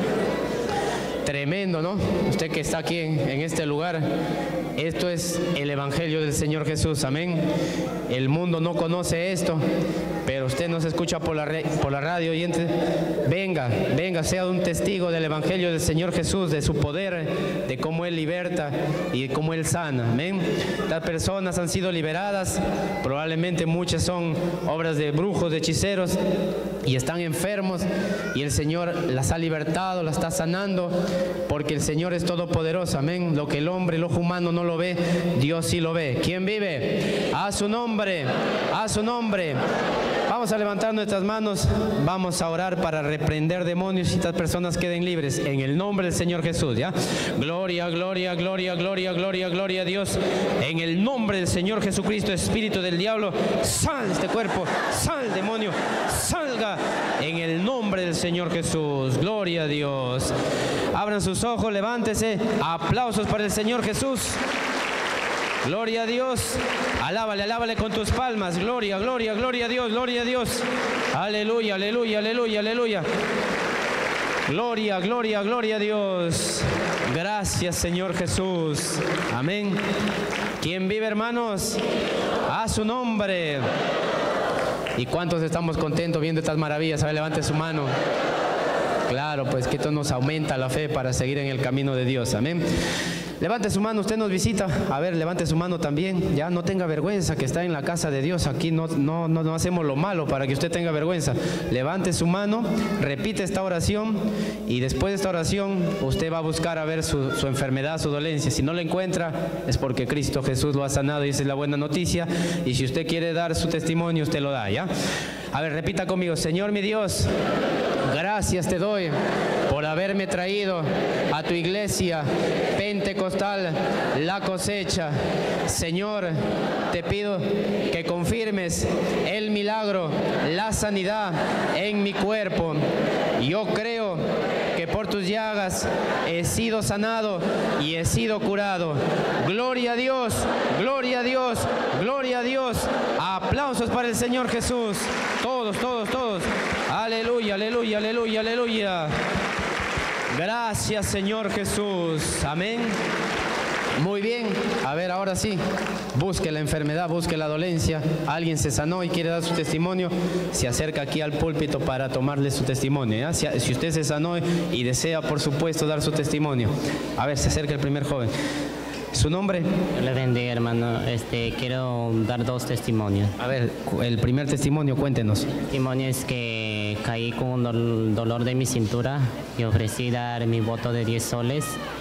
Tremendo, ¿no? Usted que está aquí en, en este lugar, esto es el Evangelio del Señor Jesús, amén. El mundo no conoce esto, pero usted nos escucha por la, por la radio oyente. Venga, venga, sea un testigo del Evangelio del Señor Jesús, de su poder, de cómo Él liberta y de cómo Él sana, amén. Las personas han sido liberadas, probablemente muchas son obras de brujos, de hechiceros, y están enfermos, y el Señor las ha libertado, las está sanando, porque el Señor es todopoderoso, amén. Lo que el hombre, el ojo humano no lo ve, Dios sí lo ve. ¿Quién vive? A su nombre, a su nombre. Vamos a levantar nuestras manos, vamos a orar para reprender demonios y estas personas queden libres en el nombre del Señor Jesús, ¿ya? Gloria, gloria, gloria, gloria, gloria, gloria a Dios. En el nombre del Señor Jesucristo, espíritu del diablo, sal de este cuerpo, sal, demonio, salga en el nombre del Señor Jesús. Gloria a Dios. Abran sus ojos, levántese. Aplausos para el Señor Jesús. Gloria a Dios. Alábale, alábale con tus palmas. Gloria, gloria, gloria a Dios, gloria a Dios. Aleluya, aleluya, aleluya, aleluya. Gloria, gloria, gloria a Dios. Gracias, Señor Jesús. Amén. ¿Quién vive, hermanos? A su nombre. ¿Y cuántos estamos contentos viendo estas maravillas? A ver, levante su mano. Claro, pues que esto nos aumenta la fe para seguir en el camino de Dios. Amén. Levante su mano, usted nos visita. A ver, levante su mano también. Ya no tenga vergüenza que está en la casa de Dios. Aquí no, no, no, no hacemos lo malo para que usted tenga vergüenza. Levante su mano, repite esta oración y después de esta oración usted va a buscar a ver su, su enfermedad, su dolencia. Si no la encuentra es porque Cristo Jesús lo ha sanado y esa es la buena noticia. Y si usted quiere dar su testimonio, usted lo da, ¿ya? A ver, repita conmigo. Señor mi Dios, gracias te doy por haberme traído a tu iglesia pentecostal, La Cosecha. Señor, te pido que confirmes el milagro, la sanidad en mi cuerpo. Yo creo que por tus llagas he sido sanado y he sido curado. Gloria a Dios, gloria a Dios, gloria a Dios. Aplausos para el Señor Jesús. Todos, todos, todos. Aleluya, aleluya, aleluya, aleluya. Gracias, Señor Jesús. Amén. Muy bien. A ver, ahora sí. Busque la enfermedad, busque la dolencia. Alguien se sanó y quiere dar su testimonio. Se acerca aquí al púlpito para tomarle su testimonio, ¿ya? Si, si usted se sanó y desea, por supuesto, dar su testimonio. A ver, se acerca el primer joven. ¿Su nombre? Le bendiga, hermano. Este, quiero dar dos testimonios. A ver, el primer testimonio, cuéntenos. El testimonio es que caí con un dol- dolor de mi cintura y ofrecí dar mi voto de diez soles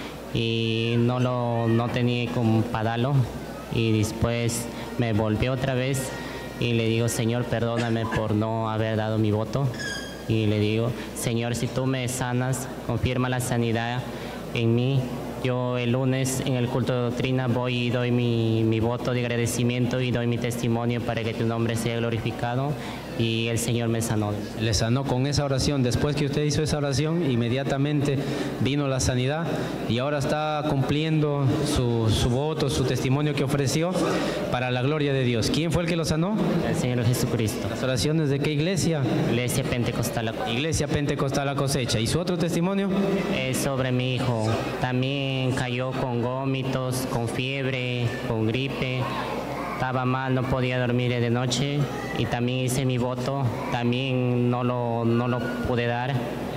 y no lo no tenía como para darlo y después me volví otra vez y le digo, Señor, perdóname por no haber dado mi voto. Y le digo, Señor, si tú me sanas, confirma la sanidad en mí. Yo el lunes en el culto de doctrina voy y doy mi, mi voto de agradecimiento y doy mi testimonio para que tu nombre sea glorificado y el Señor me sanó. Le sanó con esa oración. Después que usted hizo esa oración, inmediatamente vino la sanidad y ahora está cumpliendo su, su voto, su testimonio que ofreció para la gloria de Dios. ¿Quién fue el que lo sanó? El Señor Jesucristo. ¿Las oraciones de qué iglesia? Iglesia Pentecostal. Iglesia Pentecostal La Cosecha. ¿Y su otro testimonio? Es sobre mi hijo. También cayó con vómitos, con fiebre, con gripe. Estaba mal, no podía dormir de noche y también hice mi voto. También no lo, no lo pude dar.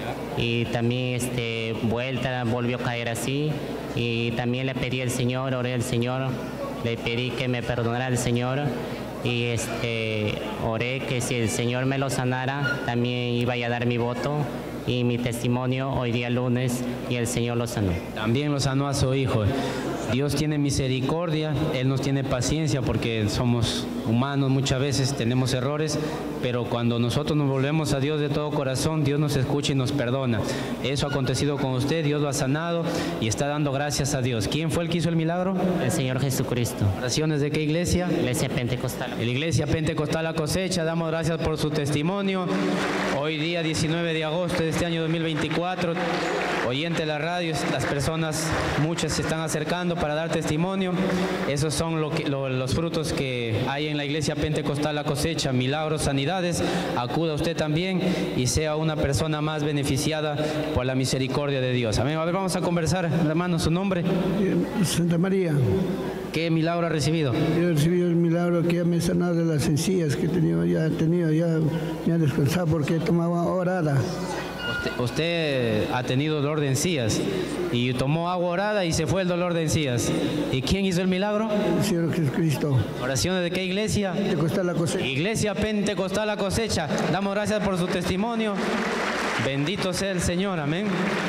Y también este, vuelta, volvió a caer así. Y también le pedí al Señor, oré al Señor, le pedí que me perdonara el Señor. Y este, oré que si el Señor me lo sanara, también iba a dar mi voto y mi testimonio hoy día lunes y el Señor lo sanó. También lo sanó a su hijo. Dios tiene misericordia, Él nos tiene paciencia porque somos humanos, muchas veces tenemos errores, pero cuando nosotros nos volvemos a Dios de todo corazón, Dios nos escucha y nos perdona. Eso ha acontecido con usted, Dios lo ha sanado y está dando gracias a Dios. ¿Quién fue el que hizo el milagro? El Señor Jesucristo. ¿Oraciones de qué iglesia? Iglesia Pentecostal. La Iglesia Pentecostal La Cosecha. Damos gracias por su testimonio. Hoy día diecinueve de agosto de este año dos mil veinticuatro, oyente de la radio, las personas, muchas se están acercando para dar testimonio. Esos son lo que, lo, los frutos que hay en la Iglesia Pentecostal La Cosecha, milagros, sanidades. Acuda usted también y sea una persona más beneficiada por la misericordia de Dios. Amén. A ver, vamos a conversar, hermano, su nombre. Santa María. ¿Qué milagro ha recibido? Yo he recibido el milagro que ya me he sanado de las encías que tenía, ya he tenido, ya me ha descansado porque tomaba orada. Usted, usted ha tenido dolor de encías y tomó agua orada y se fue el dolor de encías. ¿Y quién hizo el milagro? El Señor Jesucristo. ¿Oraciones de qué iglesia? Pentecostal La Cosecha. Iglesia Pentecostal La Cosecha. Damos gracias por su testimonio. Bendito sea el Señor. Amén.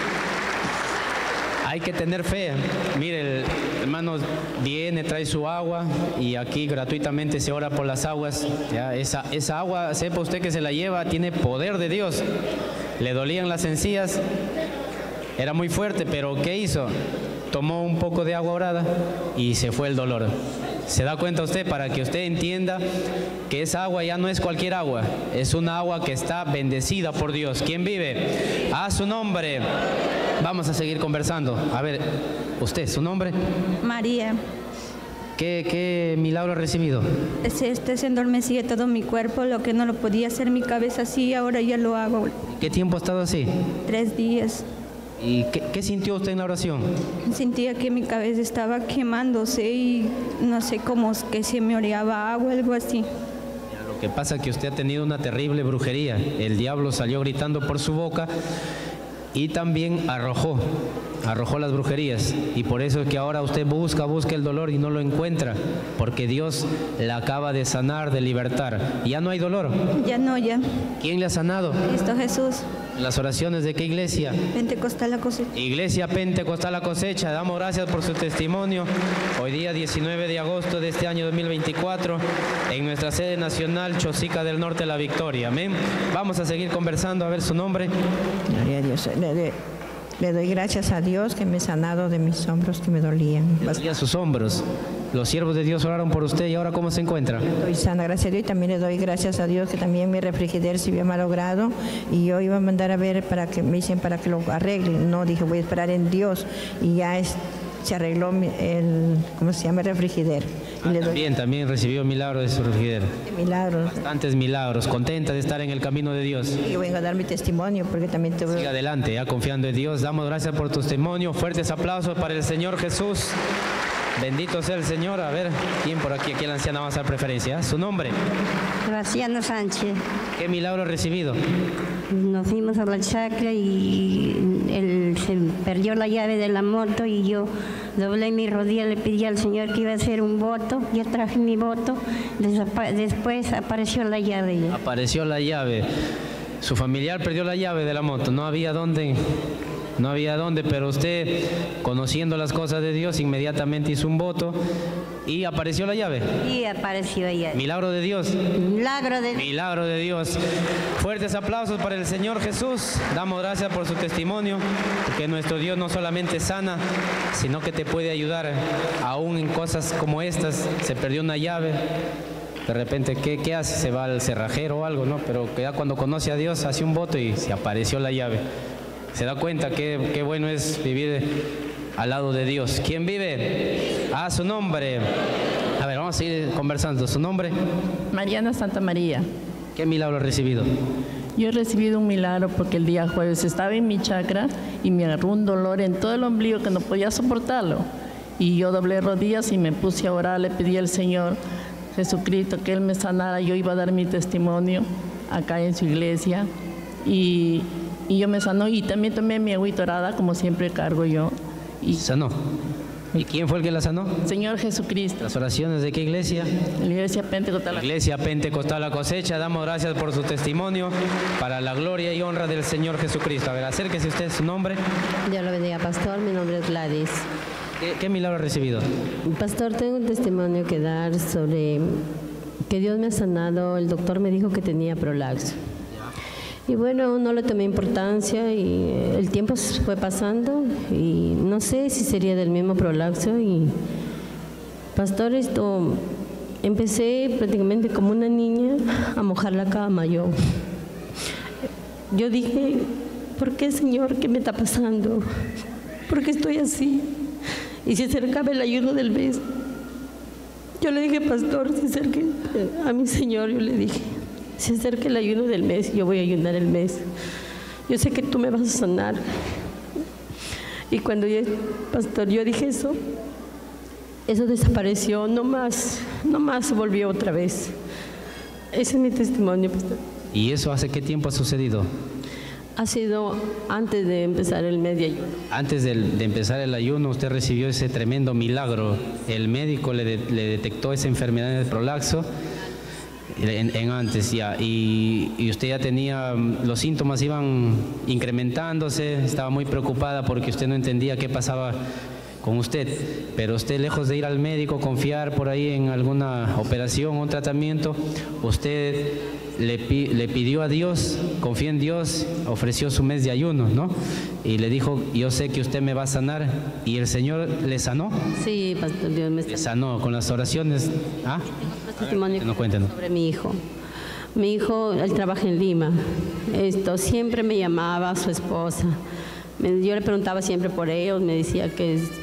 Hay que tener fe. Mire, el hermano viene, trae su agua y aquí gratuitamente se ora por las aguas. Ya, esa, esa agua, sepa usted que se la lleva, tiene poder de Dios. Le dolían las encías, era muy fuerte, pero ¿qué hizo? Tomó un poco de agua orada y se fue el dolor. ¿Se da cuenta usted? Para que usted entienda que esa agua ya no es cualquier agua, es una agua que está bendecida por Dios. ¿Quién vive? A su nombre. Vamos a seguir conversando. A ver, usted, ¿su nombre? María. ¿Qué, qué milagro ha recibido? Se, este, se endormecía todo mi cuerpo, lo que no lo podía hacer mi cabeza así, ahora ya lo hago. ¿Qué tiempo ha estado así? Tres días. ¿Y qué, qué sintió usted en la oración? Sentía que mi cabeza estaba quemándose y no sé cómo, que se me oreaba agua, algo así. Lo que pasa es que usted ha tenido una terrible brujería. El diablo salió gritando por su boca y también arrojó, arrojó las brujerías. Y por eso es que ahora usted busca, busca el dolor y no lo encuentra, porque Dios la acaba de sanar, de libertar. ¿Ya no hay dolor? Ya no, ya. ¿Quién le ha sanado? Cristo Jesús. ¿Las oraciones de qué iglesia? Pentecostal la cosecha. Iglesia Pentecostal la cosecha. Damos gracias por su testimonio. Hoy día diecinueve de agosto de este año dos mil veinticuatro, en nuestra sede nacional, Chosica del Norte, La Victoria. Amén. Vamos a seguir conversando, a ver su nombre. Gloria a Dios. Le, le, le doy gracias a Dios que me ha sanado de mis hombros que me dolían. Y a sus hombros. Los siervos de Dios oraron por usted y ahora ¿cómo se encuentra? Estoy sana, gracias a Dios, y también le doy gracias a Dios que también mi refrigerador se había malogrado y yo iba a mandar a ver para que me dicen para que lo arreglen. No, dije voy a esperar en Dios y ya es, se arregló el, ¿cómo se llama? El refrigerador. Ah, también, también recibió milagros de su refrigerador. Milagros. Bastantes milagros, contenta de estar en el camino de Dios. Y yo vengo a dar mi testimonio porque también te Siga adelante, ya confiando en Dios. Damos gracias por tu testimonio. Fuertes aplausos para el Señor Jesús. Bendito sea el Señor. A ver, ¿quién por aquí? Aquí la anciana va a hacer preferencia. ¿Su nombre? Graciano Sánchez. ¿Qué milagro ha recibido? Nos fuimos a la chacra y él se perdió la llave de la moto y yo doblé mi rodilla, le pedí al Señor que iba a hacer un voto. Yo traje mi voto, después apareció la llave. Apareció la llave. Su familiar perdió la llave de la moto. No había dónde... No había dónde, pero usted, conociendo las cosas de Dios, inmediatamente hizo un voto y apareció la llave. Y apareció la llave. Milagro de Dios. Milagro de Milagro de Dios. Fuertes aplausos para el Señor Jesús. Damos gracias por su testimonio, porque nuestro Dios no solamente sana, sino que te puede ayudar aún en cosas como estas. Se perdió una llave. De repente, ¿qué, qué hace? Se va al cerrajero o algo, ¿no? Pero ya cuando conoce a Dios, hace un voto y se apareció la llave. Se da cuenta que, qué bueno es vivir al lado de Dios. ¿Quién vive? Ah, su nombre. A ver, vamos a seguir conversando. ¿Su nombre? Mariana Santa María. ¿Qué milagro ha recibido? Yo he recibido un milagro porque el día jueves estaba en mi chakra y me agarró un dolor en todo el ombligo que no podía soportarlo. Y yo doblé rodillas y me puse a orar, le pedí al Señor Jesucristo que Él me sanara. Yo iba a dar mi testimonio acá en su iglesia y... Y yo me sanó y también tomé mi agüita orada, como siempre cargo yo. Y sanó. ¿Y quién fue el que la sanó? Señor Jesucristo. ¿Las oraciones de qué iglesia? La Iglesia Pentecostal. La Iglesia Pentecostal La Cosecha. Damos gracias por su testimonio para la gloria y honra del Señor Jesucristo. A ver, acérquese usted, su nombre. Dios lo bendiga, pastor. Mi nombre es Gladys. ¿Qué, qué milagro ha recibido? Pastor, tengo un testimonio que dar sobre que Dios me ha sanado. El doctor me dijo que tenía prolaxo. Y bueno, no le tomé importancia y el tiempo fue pasando y no sé si sería del mismo prolaxo. Y pastor, esto empecé prácticamente como una niña a mojar la cama. Yo, yo dije, ¿por qué, Señor? ¿Qué me está pasando? ¿Por qué estoy así? Y se acercaba el ayuno del mes. Yo le dije, pastor, se acerque a mi Señor, yo le dije, se acerca el ayuno del mes, yo voy a ayunar el mes. Yo sé que tú me vas a sanar. Y cuando yo, pastor, yo dije eso, eso desapareció, no más, no más volvió otra vez. Ese es mi testimonio, pastor. ¿Y eso hace qué tiempo ha sucedido? Ha sido antes de empezar el mes de ayuno. Antes de, de empezar el ayuno, usted recibió ese tremendo milagro. El médico le, de, le detectó esa enfermedad del prolaxo. En, en antes ya, y, y usted ya tenía, los síntomas iban incrementándose, estaba muy preocupada porque usted no entendía qué pasaba con usted, pero usted, lejos de ir al médico, confiar por ahí en alguna operación o un tratamiento, usted le, le pidió a Dios, confía en Dios, ofreció su mes de ayuno, ¿no? Y le dijo, yo sé que usted me va a sanar, y el Señor le sanó. Sí, pastor, Dios me sanó. Le sanó con las oraciones. ¿Ah? Testimonio no, cuéntenos. Sobre mi hijo. Mi hijo, él trabaja en Lima. Esto siempre me llamaba su esposa. Me, yo le preguntaba siempre por ellos, me decía que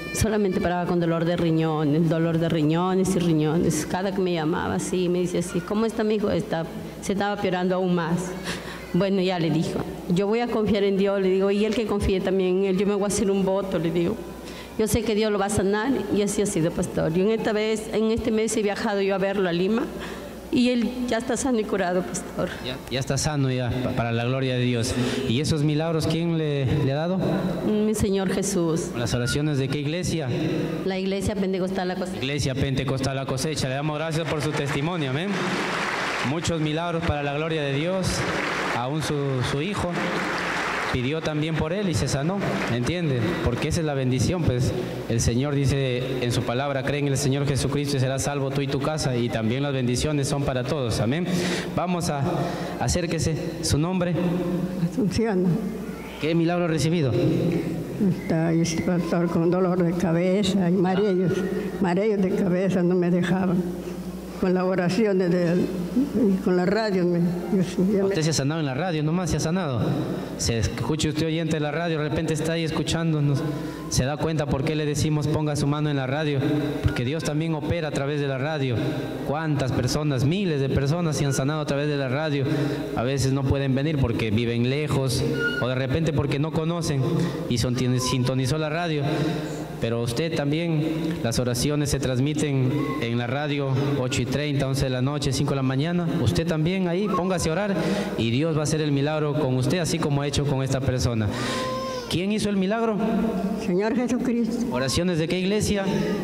solamente paraba con dolor de riñones, dolor de riñones y riñones. Cada que me llamaba así, me dice así, ¿cómo está mi hijo? Está, se estaba peorando aún más. Bueno, ya le dijo, yo voy a confiar en Dios, le digo, y él que confíe también en él, yo me voy a hacer un voto, le digo. Yo sé que Dios lo va a sanar, y así ha sido, pastor. Yo en esta vez, en este mes he viajado yo a verlo a Lima, y él ya está sano y curado, pastor. Ya, ya está sano ya, para la gloria de Dios. ¿Y esos milagros quién le, le ha dado? Mi Señor Jesús. ¿Las oraciones de qué iglesia? La iglesia Pentecostal La Cosecha. Iglesia Pentecostal La Cosecha. Le damos gracias por su testimonio, amén. Muchos milagros para la gloria de Dios. Aún su, su hijo pidió también por él y se sanó, ¿entiende? Porque esa es la bendición, pues el Señor dice en su palabra, cree en el Señor Jesucristo y serás salvo tú y tu casa, y también las bendiciones son para todos, amén. Vamos a, acérquese, su nombre. Asunción. ¿Qué milagro ha recibido? Está ahí, pastor, con dolor de cabeza y mareos, mareos de cabeza no me dejaban. Con la oración de, de, con la radio. Me, yo, usted me... se ha sanado en la radio, nomás se ha sanado. Se escucha usted oyente de la radio, de repente está ahí escuchándonos, se da cuenta por qué le decimos ponga su mano en la radio, porque Dios también opera a través de la radio. ¿Cuántas personas? Miles de personas se han sanado a través de la radio. A veces no pueden venir porque viven lejos, o de repente porque no conocen y son, sintonizó la radio. Pero usted también, las oraciones se transmiten en la radio, ocho y treinta, once de la noche, cinco de la mañana. Usted también ahí, póngase a orar y Dios va a hacer el milagro con usted, así como ha hecho con esta persona. ¿Quién hizo el milagro? Señor Jesucristo. ¿Oraciones de qué iglesia?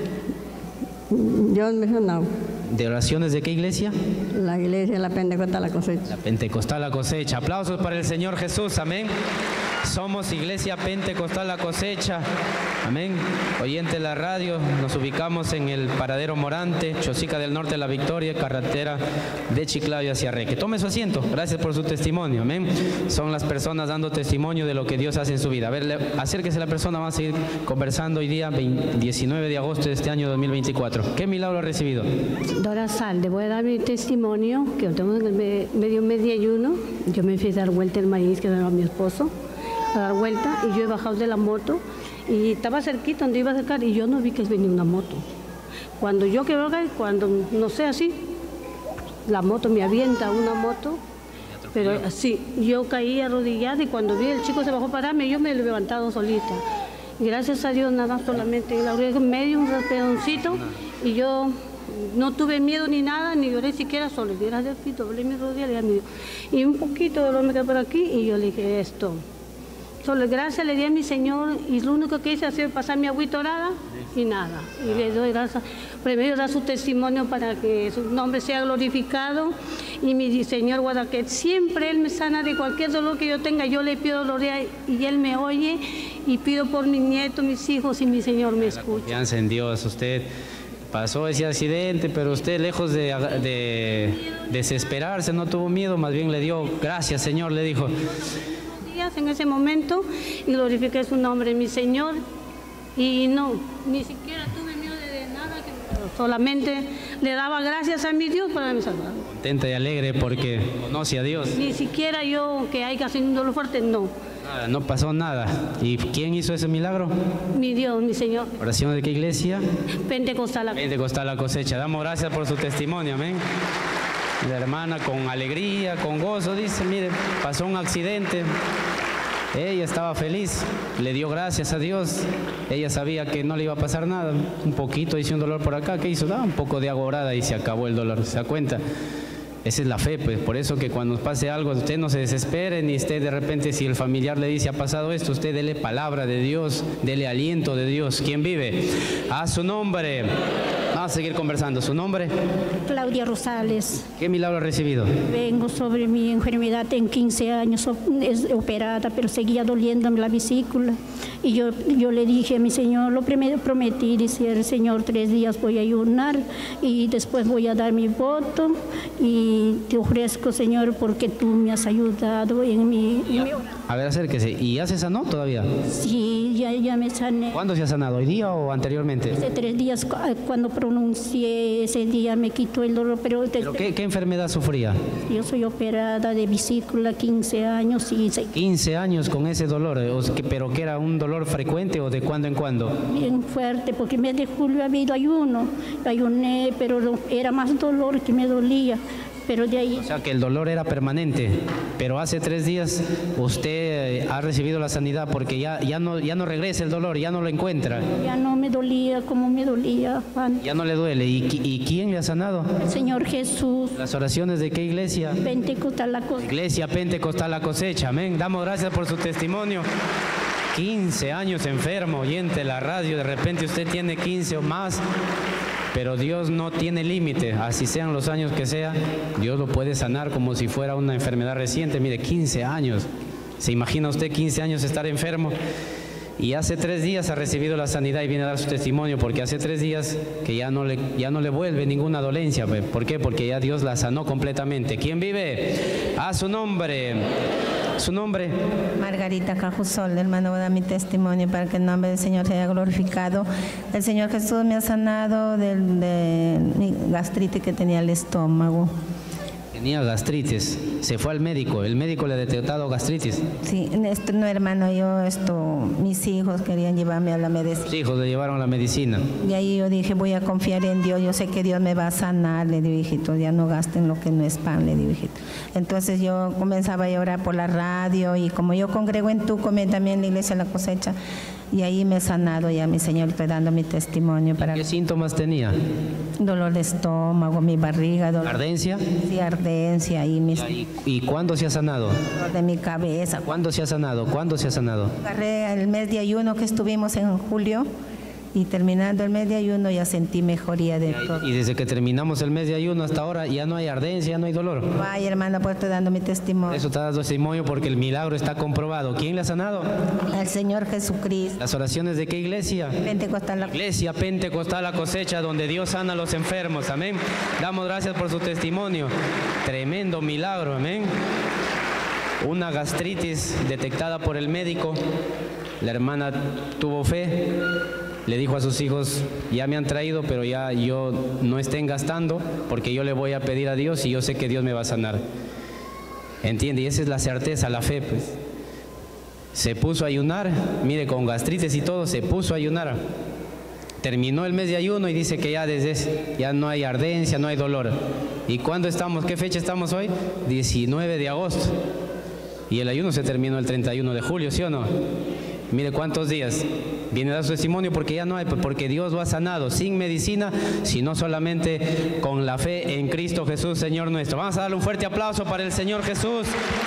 Dios me sanó. ¿De oraciones de qué iglesia? La iglesia, la Pentecostal La Cosecha. La Pentecostal La Cosecha. Aplausos para el Señor Jesús, amén. Somos Iglesia Pentecostal La Cosecha, amén. Oyente de la radio, nos ubicamos en el Paradero Morante, Chosica del Norte de La Victoria, carretera de Chiclayo hacia Reque. Tome su asiento, gracias por su testimonio, amén. Son las personas dando testimonio de lo que Dios hace en su vida. A ver, le, acérquese la persona, vamos a seguir conversando hoy día, diecinueve de agosto de este año dos mil veinticuatro. ¿Qué milagro ha recibido? Dora Salde, voy a dar mi testimonio, que yo tengo medio mes de ayuno. Yo me fui a dar vuelta el maíz que daba mi esposo, a dar vuelta, y yo he bajado de la moto y estaba cerquita donde iba a sacar y yo no vi que venía una moto. Cuando yo que veo, cuando no sé así, la moto me avienta una moto, pero así, yo caí arrodillada y cuando vi el chico se bajó para pararme, yo me he levantado solita. Gracias a Dios nada, solamente en la orilla medio un raspedoncito y yo no tuve miedo ni nada, ni lloré siquiera, solo gracias a Dios, doblé mi rodilla y un poquito de dolor me quedó por aquí y yo le dije esto. Solo gracias le di a mi Señor y lo único que hice ha sido pasar mi agüita orada y nada. Y le doy gracias, primero dar su testimonio para que su nombre sea glorificado. Y mi Señor Guadaquet, siempre Él me sana de cualquier dolor que yo tenga. Yo le pido gloria y Él me oye y pido por mis nietos, mis hijos y mi Señor me escucha. Confianza en Dios, usted pasó ese accidente, pero usted lejos de, de desesperarse, no tuvo miedo, más bien le dio gracias, Señor, le dijo. En ese momento y glorifiqué su nombre, mi Señor, y no, ni siquiera tuve miedo de nada, solamente le daba gracias a mi Dios para mi salvar. Contenta y alegre porque conoce a Dios. Ni siquiera yo que hay que hacer un dolor fuerte, no. Nada, no pasó nada. ¿Y quién hizo ese milagro? Mi Dios, mi Señor. ¿Oración de qué iglesia? Pentecostal La Cosecha. Pentecostal La Cosecha. Damos gracias por su testimonio, amén. La hermana con alegría, con gozo, dice, mire, pasó un accidente. Ella estaba feliz, le dio gracias a Dios. Ella sabía que no le iba a pasar nada. Un poquito, hizo un dolor por acá. ¿Qué hizo? Da un poco de agua orada y se acabó el dolor. ¿Se da cuenta? Esa es la fe, pues. Por eso que cuando pase algo, usted no se desespere, ni usted de repente, si el familiar le dice, ha pasado esto, usted dele palabra de Dios, dele aliento de Dios. ¿Quién vive? A su nombre. Vamos a seguir conversando. ¿Su nombre? Claudia Rosales. ¿Qué milagro ha recibido? Vengo sobre mi enfermedad, tengo quince años, es operada, pero seguía doliéndome la vesícula. Y yo, yo le dije a mi Señor, lo primero prometí, decía el Señor, tres días voy a ayunar y después voy a dar mi voto y y te ofrezco, Señor, porque tú me has ayudado en mi... En mi... A ver, acérquese. ¿Y ya se sanó todavía? Sí, ya, ya me sané. ¿Cuándo se ha sanado? ¿Hoy día o anteriormente? Hace tres días, cuando pronuncié ese día, me quitó el dolor. ¿Pero, ¿Pero qué, qué enfermedad sufría? Yo soy operada de vesícula, quince años. Y... quince años con ese dolor, ¿pero que era un dolor frecuente o de cuando en cuando? Bien fuerte, porque en mes de julio ha habido ayuno. Ayuné, pero era más dolor que me dolía. Pero de ahí... O sea que el dolor era permanente, pero hace tres días usted ha recibido la sanidad porque ya, ya, no, ya no regresa el dolor, ya no lo encuentra. Ya no me dolía como me dolía antes. Ya no le duele. ¿Y, y quién le ha sanado? El Señor Jesús. ¿Las oraciones de qué iglesia? Pentecostal La Cosecha. Iglesia Pentecostal La Cosecha, amén. Damos gracias por su testimonio. quince años enfermo, oyente la radio, de repente usted tiene quince o más. Pero Dios no tiene límite, así sean los años que sea, Dios lo puede sanar como si fuera una enfermedad reciente. Mire, quince años, ¿se imagina usted quince años estar enfermo? Y hace tres días ha recibido la sanidad y viene a dar su testimonio, porque hace tres días que ya no le, ya no le vuelve ninguna dolencia. ¿Por qué? Porque ya Dios la sanó completamente. ¿Quién vive? A su nombre. ¿Su nombre? Margarita Cajusol, hermano, da mi testimonio para que el nombre del Señor sea glorificado. El Señor Jesús me ha sanado del, de mi gastritis que tenía el estómago. Tenía gastritis, se fue al médico, el médico le ha detectado gastritis. Sí, esto no, hermano, yo, esto, mis hijos querían llevarme a la medicina. Sus hijos le llevaron a la medicina. Y ahí yo dije, voy a confiar en Dios, yo sé que Dios me va a sanar, le digo, hijito, ya no gasten lo que no es pan, le digo, hijito. Entonces yo comenzaba a orar por la radio y como yo congrego en Tucumán también la iglesia La Cosecha, y ahí me he sanado ya, mi Señor, estoy dando mi testimonio. Para ¿Qué síntomas tenía? Dolor de estómago, mi barriga. Dolor... ¿Ardencia? Sí, ardencia. Y, mis... ¿Y, ¿Y cuándo se ha sanado? Dolor de mi cabeza. ¿Cuándo se ha sanado? ¿Cuándo se ha sanado? Agarré el mes de ayuno que estuvimos en julio. Y terminando el mes de ayuno ya sentí mejoría de todo. Y desde que terminamos el mes de ayuno hasta ahora ya no hay ardencia, ya no hay dolor. Ay, hermana, pues estoy dando mi testimonio. Eso está dando testimonio porque el milagro está comprobado. ¿Quién le ha sanado? El Señor Jesucristo. ¿Las oraciones de qué iglesia? Pentecostal La Cosecha. Iglesia Pentecostal La Cosecha, donde Dios sana a los enfermos. Amén. Damos gracias por su testimonio. Tremendo milagro. Amén. Una gastritis detectada por el médico. La hermana tuvo fe. Le dijo a sus hijos, ya me han traído, pero ya yo no estén gastando, porque yo le voy a pedir a Dios y yo sé que Dios me va a sanar. ¿Entiende? Y esa es la certeza, la fe, pues. Se puso a ayunar, mire, con gastritis y todo, se puso a ayunar. Terminó el mes de ayuno y dice que ya desde ya no hay ardencia, no hay dolor. ¿Y cuándo estamos? ¿Qué fecha estamos hoy? diecinueve de agosto. Y el ayuno se terminó el treinta y uno de julio, ¿sí o no? Mire cuántos días. Viene a dar su testimonio porque ya no hay, porque Dios lo ha sanado sin medicina, sino solamente con la fe en Cristo Jesús, Señor nuestro. Vamos a darle un fuerte aplauso para el Señor Jesús.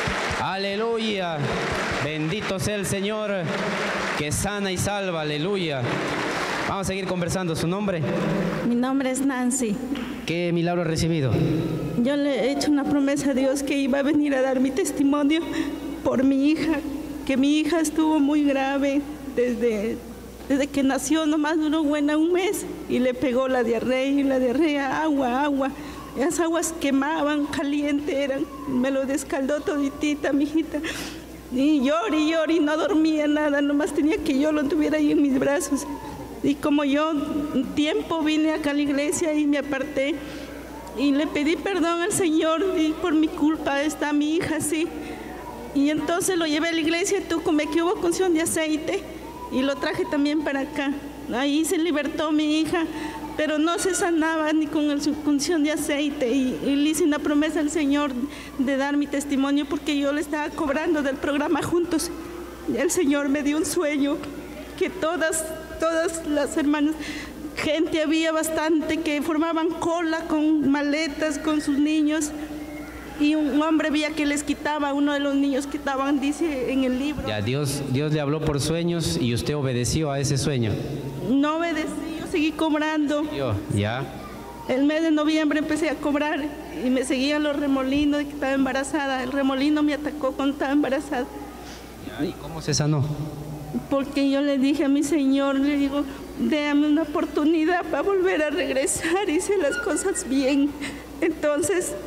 Aleluya. Bendito sea el Señor que sana y salva. Aleluya. Vamos a seguir conversando. ¿Su nombre? Mi nombre es Nancy. ¿Qué milagro ha recibido? Yo le he hecho una promesa a Dios que iba a venir a dar mi testimonio por mi hija, que mi hija estuvo muy grave desde... Desde que nació nomás duró buena un mes y le pegó la diarrea y la diarrea, agua, agua. Las aguas quemaban, caliente eran, me lo descaldó toditita, mi hijita. Y lloré y lloré y no dormía nada, nomás tenía que yo lo tuviera ahí en mis brazos. Y como yo un tiempo vine acá a la iglesia y me aparté y le pedí perdón al Señor y por mi culpa está mi hija así. Y entonces lo llevé a la iglesia, tú como que hubo unción de aceite. Y lo traje también para acá. Ahí se libertó mi hija, pero no se sanaba ni con la unción de aceite. Y, y le hice una promesa al Señor de dar mi testimonio porque yo le estaba cobrando del programa Juntos. Y el Señor me dio un sueño que todas, todas las hermanas, gente había bastante que formaban cola con maletas, con sus niños. Y un hombre veía que les quitaba, uno de los niños quitaban, dice en el libro. Ya, Dios, Dios le habló por sueños y usted obedeció a ese sueño. No obedecí, yo seguí cobrando. Yo, ya. El mes de noviembre empecé a cobrar y me seguían los remolinos de que estaba embarazada. El remolino me atacó cuando estaba embarazada. Ya, ¿y cómo se sanó? Porque yo le dije a mi Señor, le digo, déame una oportunidad para volver a regresar, hice las cosas bien. Entonces...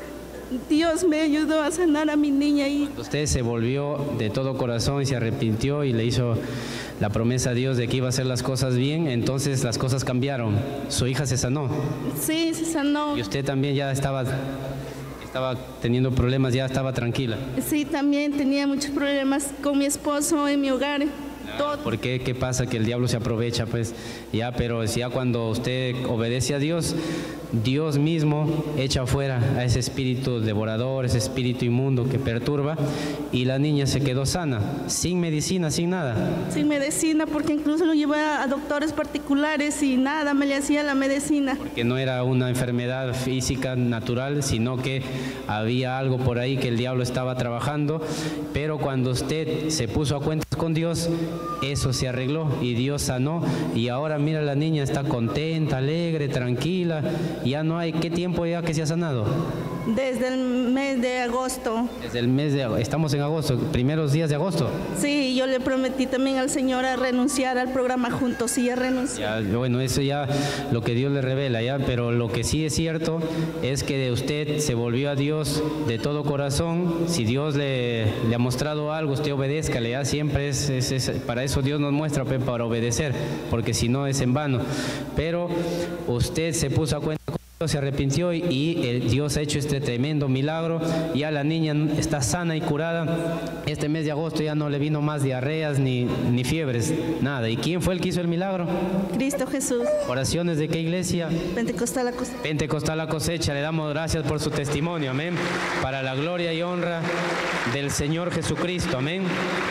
Dios me ayudó a sanar a mi niña. Y usted se volvió de todo corazón y se arrepintió y le hizo la promesa a Dios de que iba a hacer las cosas bien, entonces las cosas cambiaron. Su hija se sanó. Sí, se sanó. Y usted también ya estaba, estaba teniendo problemas, ya estaba tranquila. Sí, también tenía muchos problemas con mi esposo en mi hogar. Todo. ¿Por qué? ¿Qué pasa? Que el diablo se aprovecha, pues, ya, pero ya cuando usted obedece a Dios, Dios mismo echa afuera a ese espíritu devorador, ese espíritu inmundo que perturba, y la niña se quedó sana, sin medicina, sin nada. Sin medicina, porque incluso lo llevé a doctores particulares y nada me le hacía la medicina. Porque no era una enfermedad física natural, sino que había algo por ahí que el diablo estaba trabajando, pero cuando usted se puso a cuentas con Dios, eso se arregló y Dios sanó, y ahora mira, la niña está contenta, alegre, tranquila. Ya no hay, ¿qué tiempo ya que se ha sanado? Desde el mes de agosto. Desde el mes de agosto, estamos en agosto, primeros días de agosto. Sí, yo le prometí también al Señor a renunciar al programa Juntos y ya renunció. Ya, bueno, eso ya lo que Dios le revela, ya, pero lo que sí es cierto es que de usted se volvió a Dios de todo corazón. Si Dios le, le ha mostrado algo, usted obedézcale, ya, siempre es, es, es para eso Dios nos muestra, para obedecer, porque si no es en vano. Pero usted se puso a cuenta, se arrepintió y, y el Dios ha hecho este tremendo milagro. Ya la niña está sana y curada. Este mes de agosto ya no le vino más diarreas ni, ni fiebres, nada. ¿Y quién fue el que hizo el milagro? Cristo Jesús. ¿Oraciones de qué iglesia? Pentecostal la cosecha. Pentecostal la cosecha. Le damos gracias por su testimonio, amén, para la gloria y honra del Señor Jesucristo, amén.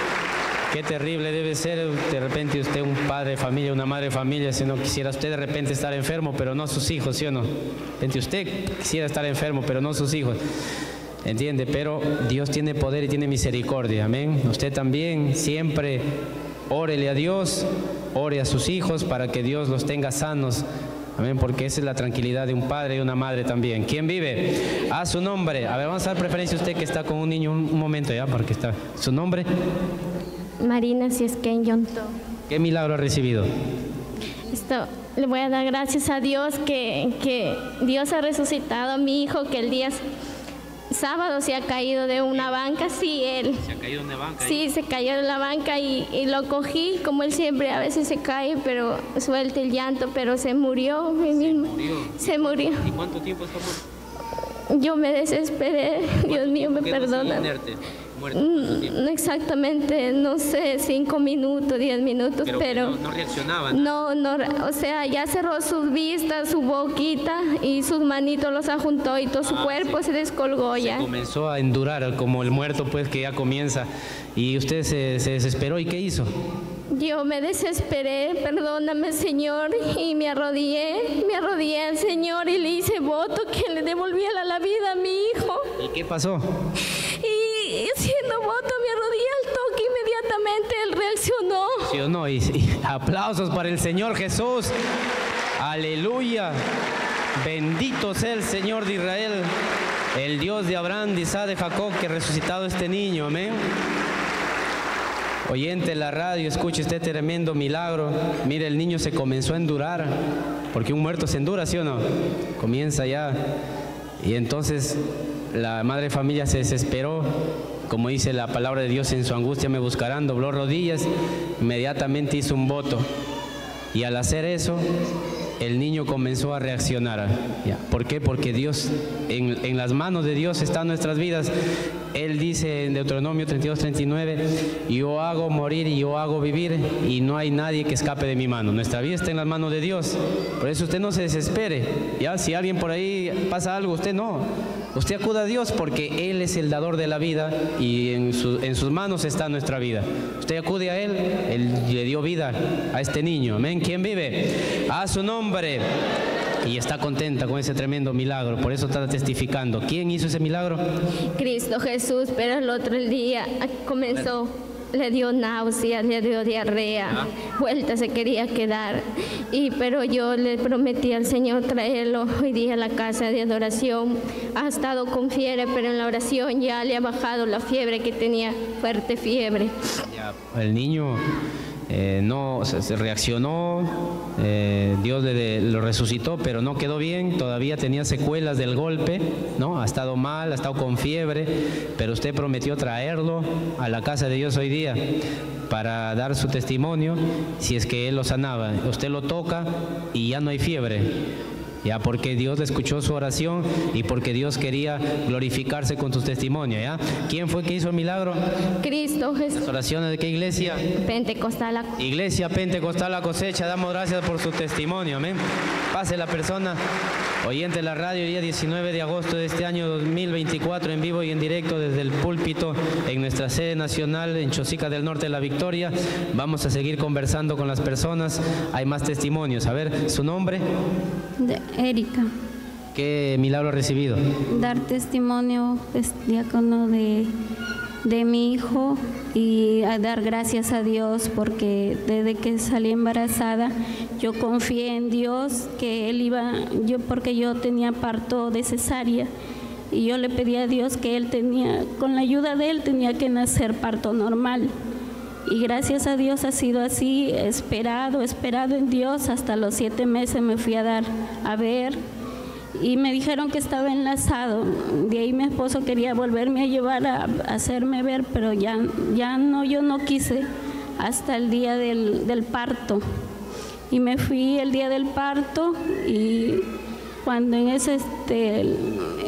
Qué terrible debe ser de repente usted un padre de familia, una madre de familia, si no quisiera usted de repente estar enfermo, pero no sus hijos, ¿sí o no? De repente usted quisiera estar enfermo, pero no sus hijos, ¿entiende? Pero Dios tiene poder y tiene misericordia, amén. Usted también siempre órele a Dios, ore a sus hijos para que Dios los tenga sanos, amén, porque esa es la tranquilidad de un padre y una madre también. ¿Quién vive? A su nombre. A ver, vamos a dar preferencia a usted que está con un niño un, un momento ya, porque está. ¿Su nombre? Marina Ciesquén Yonto. ¿Qué milagro ha recibido? Esto, le voy a dar gracias a Dios que, que Dios ha resucitado a mi hijo, que el día sábado se ha caído de una banca, sí, él. ¿Se ha caído de una banca? Sí, ahí? se cayó de la banca y, y lo cogí, como él siempre a veces se cae, pero suelta el llanto, pero se murió. Se murió. Se murió. ¿Y cuánto tiempo está muerto? Yo me desesperé, Dios mío, me perdona. Muerto, no exactamente, no sé, cinco minutos, diez minutos, pero, pero no, no reaccionaba. No, no, o sea, ya cerró sus vistas, su boquita y sus manitos los ajuntó y todo su ah, cuerpo sí. se descolgó se ya. Comenzó a endurar como el muerto, pues, que ya comienza. Y usted se, se desesperó, ¿y qué hizo? Yo me desesperé, perdóname, Señor, y me arrodillé, me arrodillé al Señor y le hice voto que le devolviera la, la vida a mi hijo. ¿Y qué pasó? Y haciendo voto me arrodillé al toque, inmediatamente él reaccionó. ¿Sí o no? Y, y aplausos para el Señor Jesús. Aleluya. Bendito sea el Señor de Israel, el Dios de Abraham, de Isaac, de Jacob, que ha resucitado a este niño. Amén. Oyente de la radio, escuche este tremendo milagro. Mire, el niño se comenzó a endurar, porque un muerto se endura, ¿sí o no? Comienza ya. Y entonces la madre de familia se desesperó, como dice la palabra de Dios, en su angustia me buscarán, dobló rodillas, inmediatamente hizo un voto. Y al hacer eso, el niño comenzó a reaccionar. ¿Por qué? Porque Dios, en, en las manos de Dios están nuestras vidas. Él dice en Deuteronomio treinta y dos, treinta y nueve, yo hago morir y yo hago vivir y no hay nadie que escape de mi mano. Nuestra vida está en las manos de Dios. Por eso usted no se desespere. Ya, si alguien por ahí pasa algo, usted no. Usted acuda a Dios porque Él es el dador de la vida y en, su, en sus manos está nuestra vida. Usted acude a Él, Él le dio vida a este niño. Amén. ¿Quién vive? A su nombre. Y está contenta con ese tremendo milagro, por eso está testificando. ¿Quién hizo ese milagro? Cristo Jesús, pero el otro día comenzó, le dio náuseas, le dio diarrea, ¿Ah? vuelta se quería quedar, y pero yo le prometí al Señor traerlo hoy día a la casa de adoración. Ha estado con fiebre, pero en la oración ya le ha bajado la fiebre que tenía, fuerte fiebre. Ya, el niño eh, no se, se reaccionó, eh, Dios le, lo resucitó, pero no quedó bien, todavía tenía secuelas del golpe, ¿no? Ha estado mal, ha estado con fiebre, pero usted prometió traerlo a la casa de Dios hoy día para dar su testimonio si es que Él lo sanaba. Usted lo toca y ya no hay fiebre. Ya, porque Dios escuchó su oración y porque Dios quería glorificarse con tu testimonio, ¿ya? ¿Quién fue que hizo el milagro? Cristo Jesús. ¿Las oraciones de qué iglesia? Pentecostal. Iglesia Pentecostal La Cosecha. Damos gracias por su testimonio, amén. Pase la persona oyente de la radio, día diecinueve de agosto de este año dos mil veinticuatro, en vivo y en directo desde el púlpito en nuestra sede nacional en Chosica del Norte de La Victoria. Vamos a seguir conversando con las personas. Hay más testimonios. A ver, ¿su nombre? De Erika. ¿Qué milagro ha recibido? Dar testimonio, pues, diácono, de, de mi hijo, y a dar gracias a Dios porque desde que salí embarazada yo confié en Dios que Él iba, yo porque yo tenía parto de cesárea y yo le pedí a Dios que Él tenía, con la ayuda de Él tenía que nacer parto normal. Y gracias a Dios ha sido así, esperado, esperado en Dios. Hasta los siete meses me fui a dar a ver y me dijeron que estaba enlazado. De ahí mi esposo quería volverme a llevar a, a hacerme ver, pero ya, ya no, yo no quise hasta el día del, del parto. Y me fui el día del parto y cuando en ese, este, el,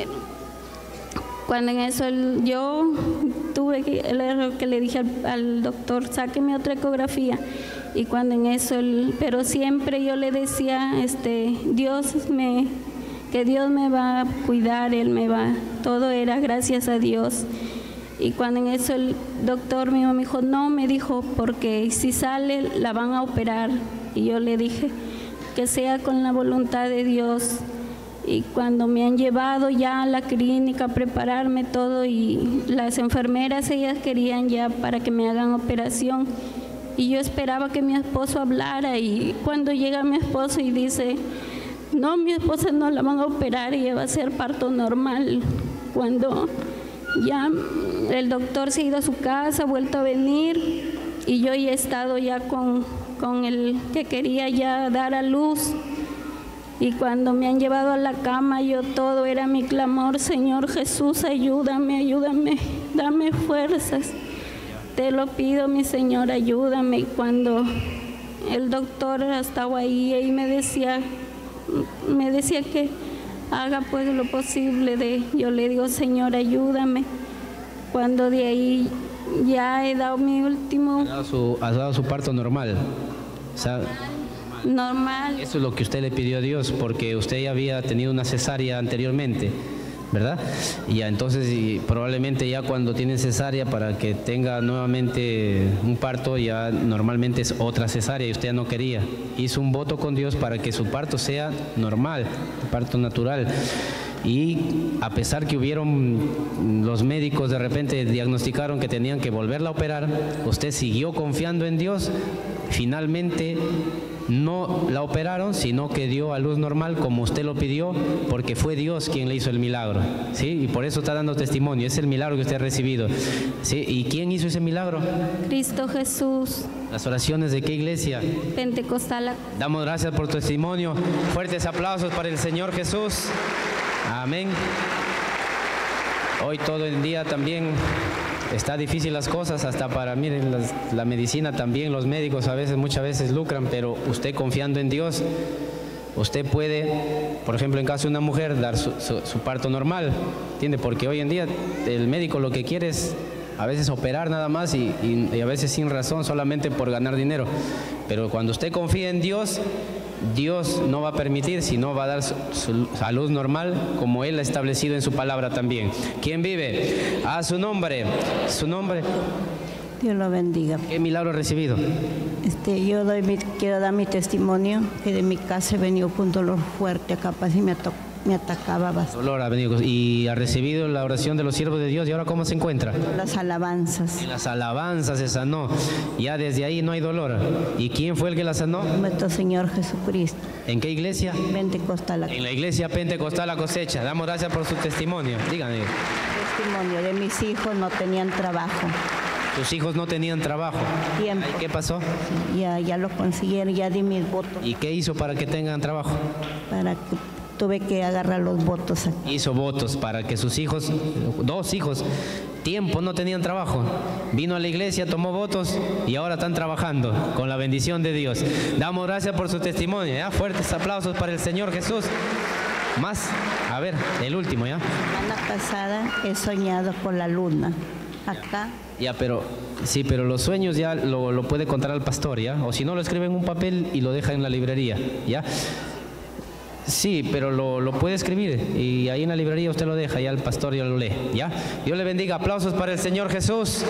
cuando en eso el, yo tuve que, el error que le dije al, al doctor, sáqueme otra ecografía. Y cuando en eso, el, pero siempre yo le decía, este, Dios me, que Dios me va a cuidar, Él me va, todo era gracias a Dios. Y cuando en eso el doctor mío me dijo, no, me dijo, porque si sale la van a operar. Y yo le dije, que sea con la voluntad de Dios. Y cuando me han llevado ya a la clínica a prepararme todo y las enfermeras, ellas querían ya para que me hagan operación. Y yo esperaba que mi esposo hablara y cuando llega mi esposo y dice, no, mi esposa no la van a operar, ella va a ser parto normal. Cuando ya el doctor se ha ido a su casa, ha vuelto a venir y yo ya he estado ya con, con el que quería ya dar a luz. Y cuando me han llevado a la cama, yo todo era mi clamor, Señor Jesús, ayúdame, ayúdame, dame fuerzas. Te lo pido, mi Señor, ayúdame. Y cuando el doctor estaba ahí y me decía, me decía que haga pues lo posible, de, yo le digo, Señor, ayúdame. Cuando de ahí ya he dado mi último... Ha dado su, ha dado su parto normal. O sea, normal. Eso es lo que usted le pidió a Dios, porque usted ya había tenido una cesárea anteriormente, ¿verdad? Y ya entonces y probablemente ya cuando tiene cesárea, para que tenga nuevamente un parto, ya normalmente es otra cesárea y usted ya no quería. Hizo un voto con Dios para que su parto sea normal, parto natural. Y a pesar que hubieron, los médicos de repente diagnosticaron que tenían que volverla a operar, usted siguió confiando en Dios, finalmente no la operaron, sino que dio a luz normal como usted lo pidió, porque fue Dios quien le hizo el milagro, ¿sí? Y por eso está dando testimonio, es el milagro que usted ha recibido, ¿sí? ¿Y quién hizo ese milagro? Cristo Jesús. ¿Las oraciones de qué iglesia? Pentecostal. Damos gracias por tu testimonio. Fuertes aplausos para el Señor Jesús. Amén. Hoy todo el día también está difícil las cosas, hasta para, miren, las, la medicina también, los médicos a veces, muchas veces lucran, pero usted confiando en Dios, usted puede, por ejemplo, en caso de una mujer, dar su, su, su parto normal, ¿entiende? Porque hoy en día el médico lo que quiere es a veces operar nada más y, y, y a veces sin razón, solamente por ganar dinero. Pero cuando usted confía en Dios, Dios no va a permitir, sino va a dar su, su salud normal como Él ha establecido en su palabra también. ¿Quién vive? A su nombre, su nombre. Dios lo bendiga. ¿Qué milagro ha recibido? Este, yo doy mi, quiero dar mi testimonio, que de mi casa he venido con dolor fuerte, capaz y me, me atacaba bastante. Dolor ha venido y ha recibido la oración de los siervos de Dios. ¿Y ahora cómo se encuentra? Las alabanzas. En las alabanzas se sanó. Ya desde ahí no hay dolor. ¿Y quién fue el que la sanó? Nuestro Señor Jesucristo. ¿En qué iglesia? Pentecostal. En la iglesia Pentecostal La Cosecha. Damos gracias por su testimonio. Díganme. Testimonio de mis hijos, no tenían trabajo. Tus hijos no tenían trabajo. Tiempo. ¿Y qué pasó? Sí, ya, ya lo consiguieron, ya di mis votos. ¿Y qué hizo para que tengan trabajo? Para que tuve que agarrar los votos aquí. Hizo votos para que sus hijos, dos hijos, tiempo no tenían trabajo. Vino a la iglesia, tomó votos y ahora están trabajando con la bendición de Dios. Damos gracias por su testimonio. ¿Ya? Fuertes aplausos para el Señor Jesús. Más, a ver, el último, ¿ya? La semana pasada he soñado con la luna. Acá. Ya, pero, sí, pero los sueños ya lo, lo puede contar al pastor, ¿ya? O si no, lo escribe en un papel y lo deja en la librería, ¿ya? Sí, pero lo, lo puede escribir y ahí en la librería usted lo deja, ya el pastor ya lo lee, ¿ya? Dios le bendiga, aplausos para el Señor Jesús.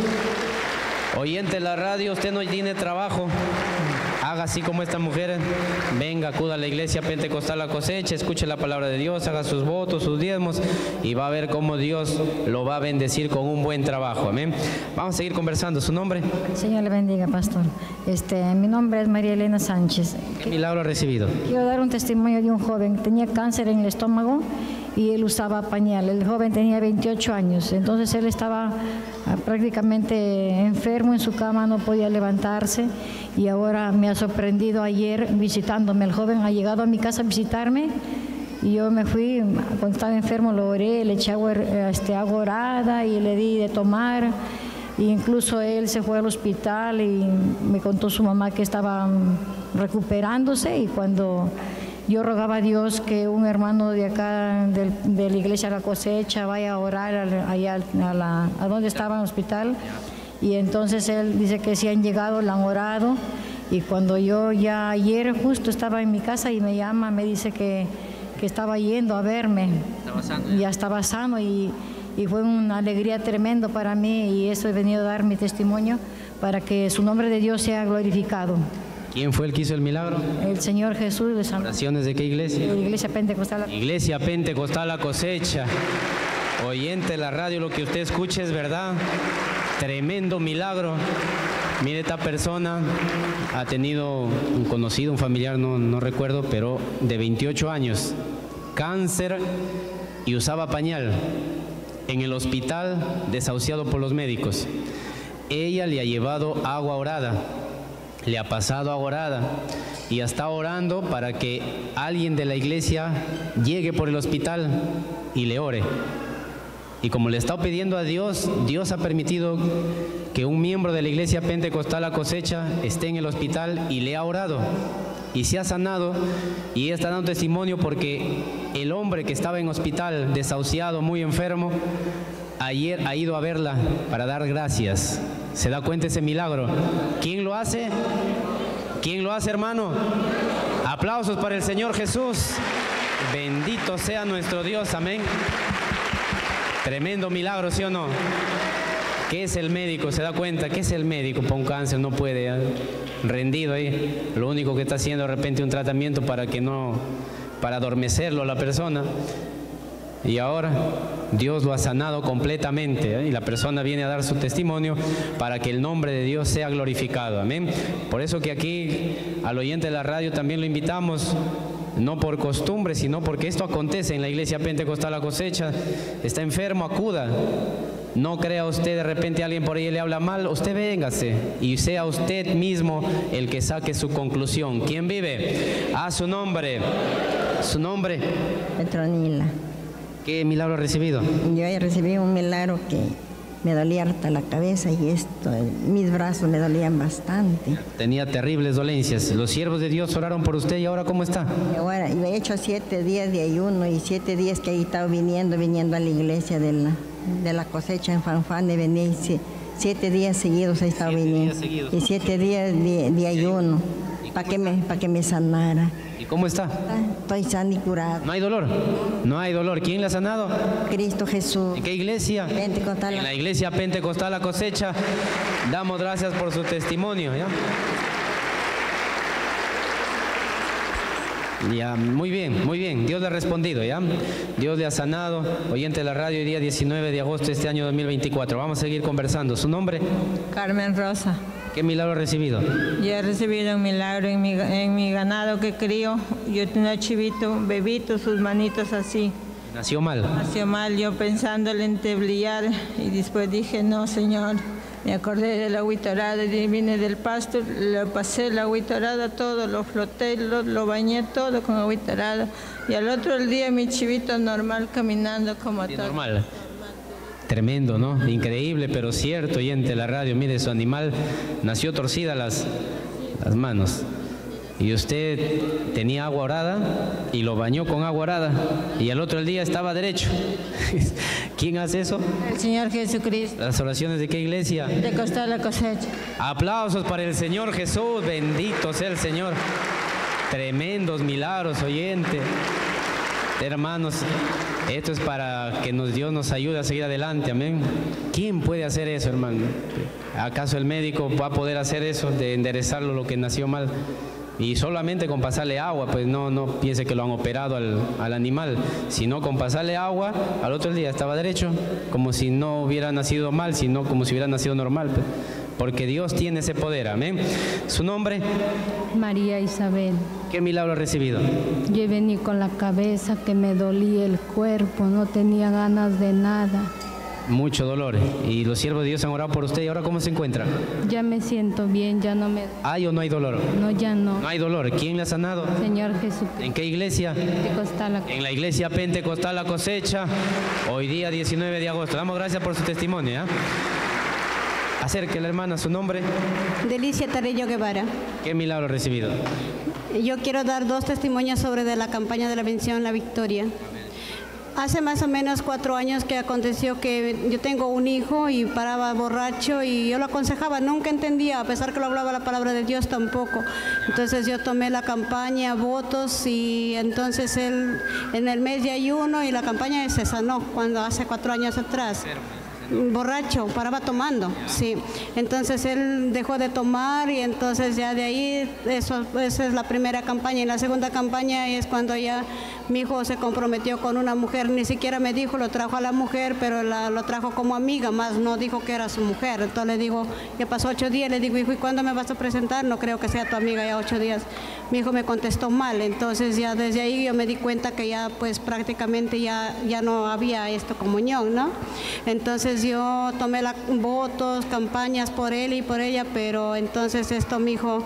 Oyente de la radio, usted no tiene trabajo, haga así como esta mujer, venga, acuda a la iglesia Pentecostal La Cosecha, escuche la palabra de Dios, haga sus votos, sus diezmos y va a ver cómo Dios lo va a bendecir con un buen trabajo, amén. Vamos a seguir conversando. ¿Su nombre? Señor le bendiga, pastor. Este, mi nombre es María Elena Sánchez. ¿Qué milagro ha recibido? Quiero dar un testimonio de un joven, tenía cáncer en el estómago y él usaba pañal. El joven tenía veintiocho años, entonces él estaba prácticamente enfermo en su cama, no podía levantarse y ahora me ha sorprendido ayer visitándome. El joven ha llegado a mi casa a visitarme y yo me fui, cuando estaba enfermo lo oré, le eché agua, este, agua orada y le di de tomar. E incluso él se fue al hospital y me contó su mamá que estaba recuperándose y cuando yo rogaba a Dios que un hermano de acá, de, de la iglesia La Cosecha, vaya a orar allá a, la, a donde estaba en el hospital. Y entonces él dice que si han llegado, le han orado. Y cuando yo ya ayer justo estaba en mi casa y me llama, me dice que, que estaba yendo a verme. Estaba sano. Ya estaba sano y, y fue una alegría tremenda para mí y eso he venido a dar mi testimonio para que su nombre de Dios sea glorificado. ¿Quién fue el que hizo el milagro? El Señor Jesús de San. ¿Oraciones de qué iglesia? La iglesia Pentecostal. Iglesia Pentecostal La Cosecha. Oyente de la radio, lo que usted escuche es verdad. Tremendo milagro. Mire, esta persona ha tenido un conocido, un familiar, no, no recuerdo, pero de veintiocho años, cáncer y usaba pañal. En el hospital, desahuciado por los médicos. Ella le ha llevado agua orada. Le ha pasado agua orada y está orando para que alguien de la iglesia llegue por el hospital y le ore. Y como le está pidiendo a Dios, Dios ha permitido que un miembro de la iglesia Pentecostal La Cosecha esté en el hospital y le ha orado. Y se ha sanado y ella está dando testimonio porque el hombre que estaba en hospital, desahuciado, muy enfermo, ayer ha ido a verla para dar gracias. ¿Se da cuenta ese milagro? ¿Quién lo hace? ¿Quién lo hace, hermano? Aplausos para el Señor Jesús. Bendito sea nuestro Dios, amén. Tremendo milagro, ¿sí o no? ¿Qué es el médico? ¿Se da cuenta? ¿Qué es el médico? Para un cáncer no puede, ¿eh? Rendido ahí. Lo único que está haciendo de repente un tratamiento para que no, para adormecerlo a la persona. Y ahora Dios lo ha sanado completamente, ¿eh? Y la persona viene a dar su testimonio para que el nombre de Dios sea glorificado, amén. Por eso que aquí al oyente de la radio también lo invitamos, no por costumbre, sino porque esto acontece en la iglesia Pentecostal La Cosecha. Está enfermo, acuda. No crea usted de repente a alguien por ahí le habla mal, usted véngase y sea usted mismo el que saque su conclusión. ¿Quién vive? A su nombre. Su nombre. Petronila. ¿Qué milagro ha recibido? Yo he recibido un milagro que me dolía harta la cabeza y esto, mis brazos me dolían bastante. Tenía terribles dolencias. Los siervos de Dios oraron por usted y ahora ¿cómo está? Y ahora, y he hecho siete días de ayuno y siete días que he estado viniendo, viniendo a la iglesia de la, de la cosecha en Fanfán, y venía siete días seguidos he estado siete viniendo. Y siete días de, de ayuno para que, me, para que me sanara. ¿Y cómo está? Estoy sana y curada. ¿No hay dolor? No hay dolor. ¿Quién le ha sanado? Cristo Jesús. ¿En qué iglesia? Pentecostal. En la iglesia Pentecostal La Cosecha. Damos gracias por su testimonio, ¿ya? Ya, muy bien, muy bien. Dios le ha respondido, ¿ya? Dios le ha sanado. Oyente de la radio, día diecinueve de agosto de este año dos mil veinticuatro. Vamos a seguir conversando. ¿Su nombre? Carmen Rosa. ¿Qué milagro ha recibido? Yo he recibido un milagro en mi, en mi ganado que crío. Yo tenía chivito, bebito, sus manitos así. ¿Nació mal? Nació mal, yo pensando en entebliar y después dije, no, Señor, me acordé del agüita orada y vine del pasto, le pasé el agüita orada todo, lo floté, lo, lo bañé todo con agüita orada y al otro día mi chivito normal caminando como todo. Normal. Tremendo, ¿no? Increíble, pero cierto, oyente, la radio, mire, su animal nació torcida las, las manos. Y usted tenía agua orada y lo bañó con agua orada y al otro día estaba derecho. ¿Quién hace eso? El Señor Jesucristo. ¿Las oraciones de qué iglesia? De Costal La Cosecha. Aplausos para el Señor Jesús, bendito sea el Señor. Tremendos milagros, oyente. Hermanos, esto es para que nos, Dios nos ayude a seguir adelante, amén. ¿Quién puede hacer eso, hermano? ¿Acaso el médico va a poder hacer eso, de enderezarlo lo que nació mal? Y solamente con pasarle agua, pues no, no piense que lo han operado al, al animal, sino con pasarle agua, al otro día estaba derecho, como si no hubiera nacido mal, sino como si hubiera nacido normal, pues, porque Dios tiene ese poder, amén. ¿Su nombre? María Isabel. ¿Qué milagro ha recibido? Yo vení con la cabeza que me dolía el cuerpo, no tenía ganas de nada. Mucho dolor. Y los siervos de Dios han orado por usted. ¿Y ahora cómo se encuentra? Ya me siento bien, ya no me... ¿Hay o no hay dolor? No, ya no. No hay dolor. ¿Quién le ha sanado? Señor Jesucristo. ¿En qué iglesia? Pentecostal La... En la iglesia Pentecostal La Cosecha, hoy día diecinueve de agosto. Damos gracias por su testimonio, ¿eh? Acérquela, hermana, su nombre. Delicia Tarrillo Guevara. ¿Qué milagro ha recibido? Yo quiero dar dos testimonios sobre de la campaña de la bendición La Victoria. Hace más o menos cuatro años que aconteció que yo tengo un hijo y paraba borracho y yo lo aconsejaba, nunca entendía, a pesar que lo hablaba la palabra de Dios tampoco. Entonces yo tomé la campaña, votos y entonces él en el mes de ayuno y la campaña se sanó cuando hace cuatro años atrás. Borracho, paraba tomando, sí. Entonces él dejó de tomar y entonces ya de ahí, eso, esa es la primera campaña. Y la segunda campaña es cuando ya mi hijo se comprometió con una mujer, ni siquiera me dijo, lo trajo a la mujer, pero la, lo trajo como amiga, más no dijo que era su mujer. Entonces le digo, ya pasó ocho días, le digo, hijo, ¿y cuándo me vas a presentar? No creo que sea tu amiga ya ocho días. Mi hijo me contestó mal, entonces ya desde ahí yo me di cuenta que ya pues prácticamente ya, ya no había esto comunión, ¿no? Entonces yo tomé la, votos, campañas por él y por ella, pero entonces esto mi hijo,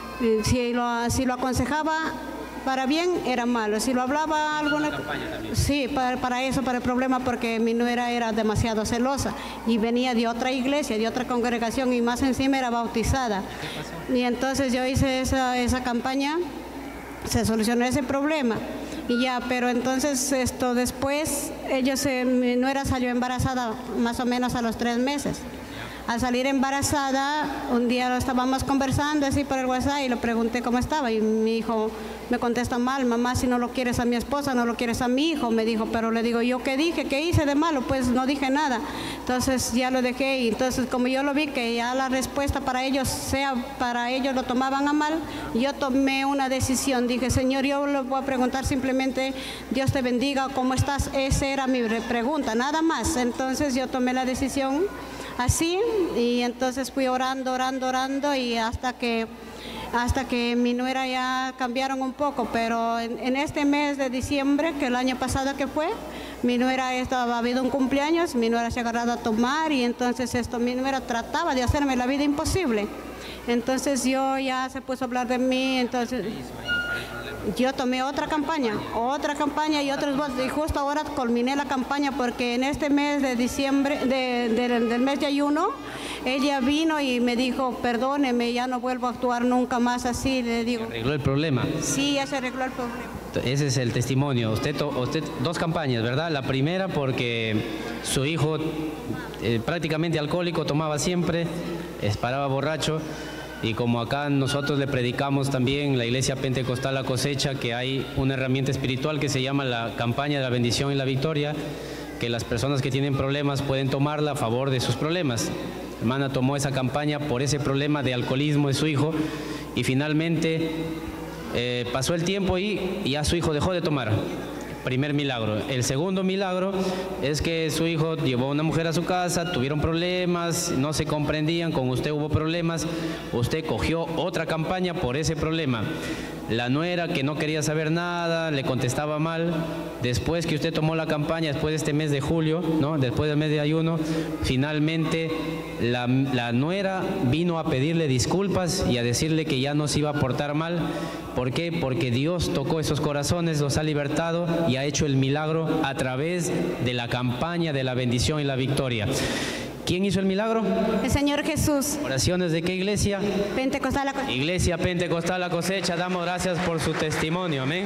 si lo, si lo aconsejaba para bien, era malo. Si lo hablaba alguna... Sí, para, para eso, para el problema, porque mi nuera era demasiado celosa y venía de otra iglesia, de otra congregación y más encima era bautizada. Y entonces yo hice esa, esa campaña, se solucionó ese problema. Y ya, pero entonces esto después, ellos, se, mi nuera salió embarazada más o menos a los tres meses. Al salir embarazada, un día lo estábamos conversando así por el WhatsApp y le pregunté cómo estaba y mi hijo me contesta mal, mamá, si no lo quieres a mi esposa, no lo quieres a mi hijo, me dijo, pero le digo, ¿yo qué dije? ¿Qué hice de malo? Pues no dije nada. Entonces ya lo dejé y entonces como yo lo vi que ya la respuesta para ellos, sea para ellos lo tomaban a mal, yo tomé una decisión, dije, Señor, yo le voy a preguntar simplemente, Dios te bendiga, ¿cómo estás? Esa era mi pregunta, nada más. Entonces yo tomé la decisión así y entonces fui orando, orando, orando y hasta que hasta que mi nuera ya cambiaron un poco, pero en, en este mes de diciembre, que el año pasado que fue, mi nuera estaba, ha habido un cumpleaños, mi nuera se ha agarrado a tomar y entonces esto, mi nuera trataba de hacerme la vida imposible. Entonces yo ya se puso a hablar de mí, entonces yo tomé otra campaña, otra campaña y otros votos y justo ahora culminé la campaña porque en este mes de diciembre, de, de, del mes de ayuno, ella vino y me dijo, perdóneme, ya no vuelvo a actuar nunca más así, le digo. ¿Arregló el problema? Sí, ya se arregló el problema. Ese es el testimonio. Usted, usted dos campañas, ¿verdad? La primera porque su hijo eh, prácticamente alcohólico, tomaba siempre, paraba borracho. Y como acá nosotros le predicamos también, la iglesia Pentecostal La Cosecha, que hay una herramienta espiritual que se llama la campaña de la bendición y la victoria, que las personas que tienen problemas pueden tomarla a favor de sus problemas. La hermana tomó esa campaña por ese problema de alcoholismo de su hijo y finalmente eh, pasó el tiempo y, y ya su hijo dejó de tomar. Primer milagro. El segundo milagro es que su hijo llevó a una mujer a su casa, tuvieron problemas, no se comprendían, con usted hubo problemas, usted cogió otra campaña por ese problema. La nuera que no quería saber nada, le contestaba mal. Después que usted tomó la campaña, después de este mes de julio, ¿no? Después del mes de ayuno, finalmente la, la nuera vino a pedirle disculpas y a decirle que ya no se iba a portar mal. ¿Por qué? Porque Dios tocó esos corazones, los ha libertado y ha hecho el milagro a través de la campaña de la bendición y la victoria. ¿Quién hizo el milagro? El Señor Jesús. ¿Oraciones de qué iglesia? Pentecostal La Cosecha. Iglesia Pentecostal La Cosecha. Damos gracias por su testimonio. Amén.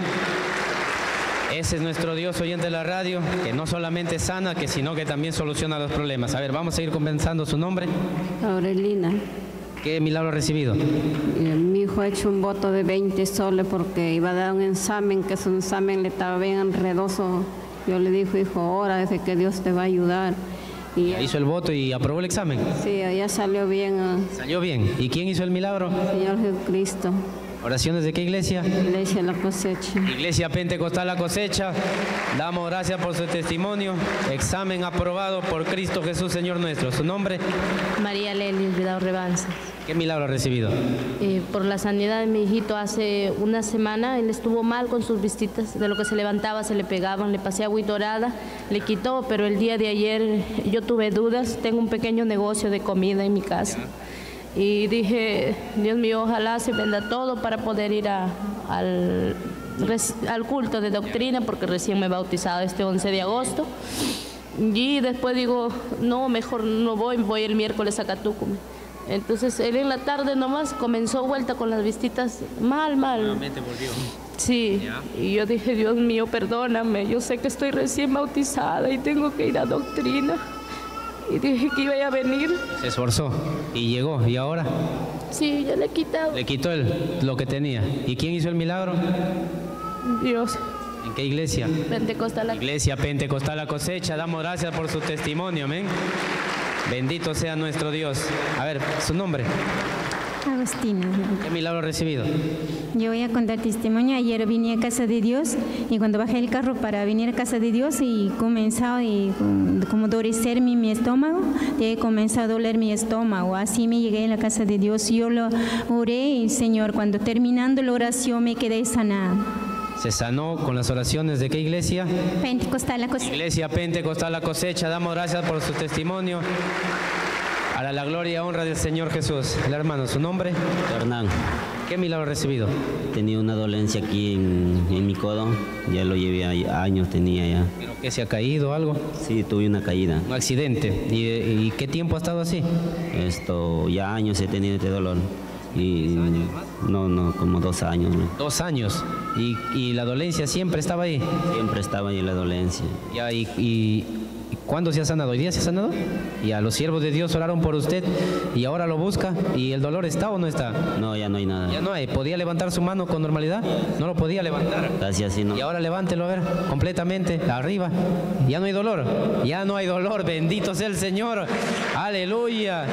Ese es nuestro Dios oyente de la radio, que no solamente sana, que sino que también soluciona los problemas. A ver, vamos a ir comenzando su nombre. Aurelina. ¿Qué milagro ha recibido? Mi hijo ha hecho un voto de veinte soles porque iba a dar un examen, que su examen le estaba bien enredoso. Yo le dije, hijo, ora, desde que Dios te va a ayudar. Y hizo el voto y aprobó el examen. Sí, ya salió bien. Salió bien. ¿Y quién hizo el milagro? Señor Jesucristo. ¿Oraciones de qué iglesia? Iglesia La Cosecha. Iglesia Pentecostal La Cosecha. Damos gracias por su testimonio. Examen aprobado por Cristo Jesús, Señor nuestro. ¿Su nombre? María Lely Vidal Rebanza. ¿Qué milagro ha recibido? Eh, por la sanidad de mi hijito hace una semana, él estuvo mal con sus visitas, de lo que se levantaba, se le pegaban, le pasé agua y dorada, le quitó, pero el día de ayer yo tuve dudas, tengo un pequeño negocio de comida en mi casa. Y dije, Dios mío, ojalá se venda todo para poder ir a, al, al culto de doctrina, porque recién me he bautizado este once de agosto. Y después digo, no, mejor no voy, voy el miércoles a Catúcume. Entonces él en la tarde nomás comenzó vuelta con las visitas mal, mal. Nuevamente volvió. Sí, ¿ya? Y yo dije, Dios mío, perdóname, yo sé que estoy recién bautizada y tengo que ir a doctrina. Y dije que iba a venir. Se esforzó y llegó, ¿y ahora? Sí, ya le he quitado. Le quitó el, lo que tenía. ¿Y quién hizo el milagro? Dios. ¿En qué iglesia? Pentecostal. Iglesia Pentecostal La Cosecha. Damos gracias por su testimonio, amén. Bendito sea nuestro Dios. A ver, su nombre. Agustina. ¿Qué milagro ha recibido? Yo voy a contar testimonio. Ayer vine a casa de Dios y cuando bajé el carro para venir a casa de Dios y comenzó y como endurecerme mi estómago, y comenzó a doler mi estómago. Así me llegué a la casa de Dios. Yo lo oré y Señor, cuando terminando la oración me quedé sanada. ¿Se sanó con las oraciones de qué iglesia? Pentecostal La Cosecha. Iglesia Pentecostal La Cosecha. Damos gracias por su testimonio. Para la gloria y honra del Señor Jesús. El hermano, ¿su nombre? Hernán. ¿Qué milagro ha recibido? Tenía una dolencia aquí en, en mi codo. Ya lo llevé a, años, tenía ya. ¿Pero que se ha caído o algo? Sí, tuve una caída. ¿Un accidente? ¿Y, y qué tiempo ha estado así? Esto, ya años he tenido este dolor. Y no, no, como dos años. ¿no? Dos años. ¿Y, y la dolencia siempre estaba ahí? Siempre estaba ahí la dolencia. Ya, y, y ¿cuándo se ha sanado? ¿Hoy día se ha sanado? Y a los siervos de Dios oraron por usted y ahora lo busca. ¿Y el dolor está o no está? No, ya no hay nada. Ya no hay. ¿Podía levantar su mano con normalidad? No lo podía levantar. Casi así, ¿no? Y ahora levántelo, a ver, completamente, arriba. Ya no hay dolor. Ya no hay dolor. Bendito sea el Señor. Aleluya.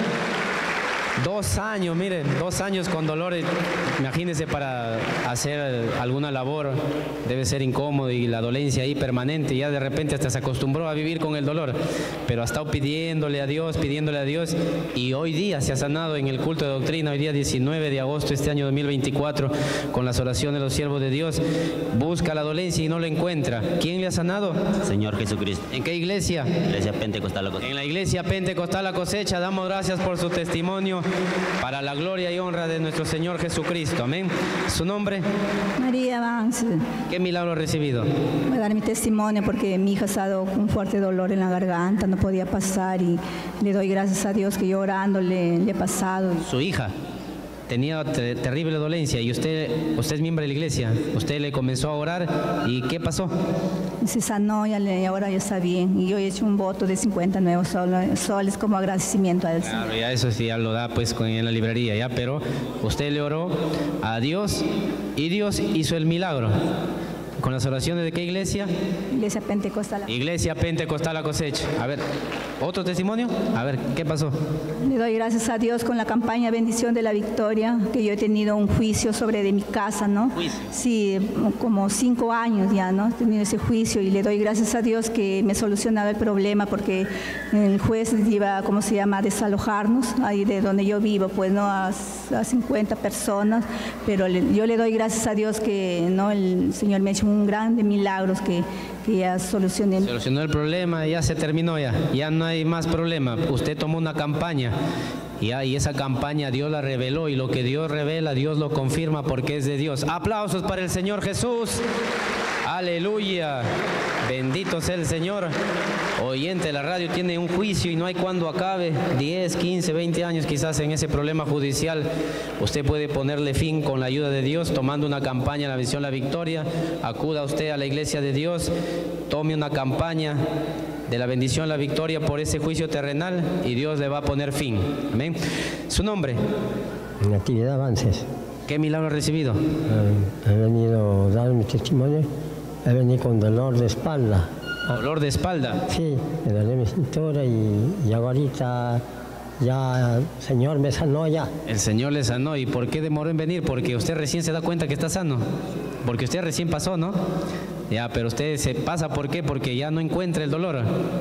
Dos años, miren, dos años con dolores. Imagínense, para hacer alguna labor debe ser incómodo y la dolencia ahí permanente. Ya de repente hasta se acostumbró a vivir con el dolor, pero ha estado pidiéndole a Dios, pidiéndole a Dios, y hoy día se ha sanado en el culto de doctrina, hoy día diecinueve de agosto este año dos mil veinticuatro, con las oraciones de los siervos de Dios. Busca la dolencia y no la encuentra. ¿Quién le ha sanado? Señor Jesucristo. ¿En qué iglesia? Iglesia Pentecostal La Cosecha. En la Iglesia Pentecostal La Cosecha. Damos gracias por su testimonio, para la gloria y honra de nuestro Señor Jesucristo. Amén. ¿Su nombre? María Vance. ¿Qué milagro ha recibido? Voy a dar mi testimonio porque mi hija ha estado con un fuerte dolor en la garganta, no podía pasar y le doy gracias a Dios que yo orando le, le he pasado. ¿Su hija? Tenía ter terrible dolencia y usted, usted es miembro de la iglesia. Usted le comenzó a orar y ¿qué pasó? Se sanó y ahora ya está bien. Y yo he hecho un voto de cincuenta nuevos soles como agradecimiento a él. Claro, ya eso sí ya lo da pues en la librería, ya, pero usted le oró a Dios y Dios hizo el milagro. ¿Con las oraciones de qué iglesia? Iglesia Pentecostal. Iglesia Pentecostal La Cosecha. A ver, ¿otro testimonio? A ver, ¿qué pasó? Le doy gracias a Dios con la campaña Bendición de la Victoria, que yo he tenido un juicio sobre de mi casa, ¿no? ¿Juicio? Sí, como cinco años ya, ¿no? He tenido ese juicio y le doy gracias a Dios que me solucionaba el problema, porque el juez iba, ¿cómo se llama?, a desalojarnos ahí de donde yo vivo, pues, ¿no?, a, a cincuenta personas, pero le, yo le doy gracias a Dios que, ¿no?, el Señor me ha hecho un grande milagros que, que ya solucioné. Solucionó el problema, ya se terminó ya, ya no hay más problema. Usted tomó una campaña ya, y esa campaña Dios la reveló, y lo que Dios revela, Dios lo confirma porque es de Dios. Aplausos para el Señor Jesús. Aleluya. Bendito sea el Señor. Oyente de la radio tiene un juicio y no hay cuándo acabe, diez, quince, veinte años quizás en ese problema judicial. Usted puede ponerle fin con la ayuda de Dios tomando una campaña, la Bendición La Victoria. Acuda usted a la iglesia de Dios, tome una campaña de la Bendición La Victoria por ese juicio terrenal y Dios le va a poner fin. Amén. ¿Su nombre? Natividad Avances. ¿Qué milagro ha recibido? Eh, he venido a dar mi testimonio. He venido con dolor de espalda. ¿Dolor de espalda? Sí, me dolé mi cintura y, y ahorita ya el Señor me sanó ya. El Señor le sanó. ¿Y por qué demoró en venir? Porque usted recién se da cuenta que está sano. Porque usted recién pasó, ¿no? Ya, pero usted se pasa, ¿por qué? Porque ya no encuentra el dolor.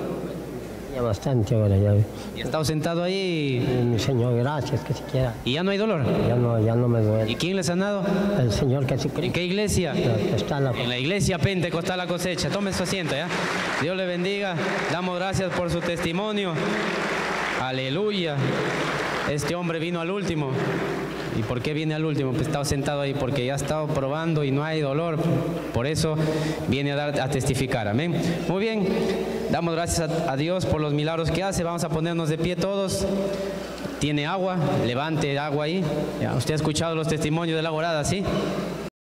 Ya bastante ahora, ya. ¿Y ha estado sentado ahí? Sí, mi Señor, gracias, que siquiera. ¿Y ya no hay dolor? Ya no, ya no me duele. ¿Y quién le ha sanado? El Señor Jesucristo. ¿En qué iglesia? Está en, la... en la iglesia Pentecostal La Cosecha. Tome su asiento, ¿ya? Dios le bendiga. Damos gracias por su testimonio. Aleluya. Este hombre vino al último. ¿Y por qué viene al último? Pues estaba sentado ahí porque ya ha estado probando y no hay dolor. Por eso viene a, dar, a testificar. Amén. Muy bien. Damos gracias a, a Dios por los milagros que hace. Vamos a ponernos de pie todos. Tiene agua. Levante agua ahí. Ya, usted ha escuchado los testimonios de la orada, ¿sí?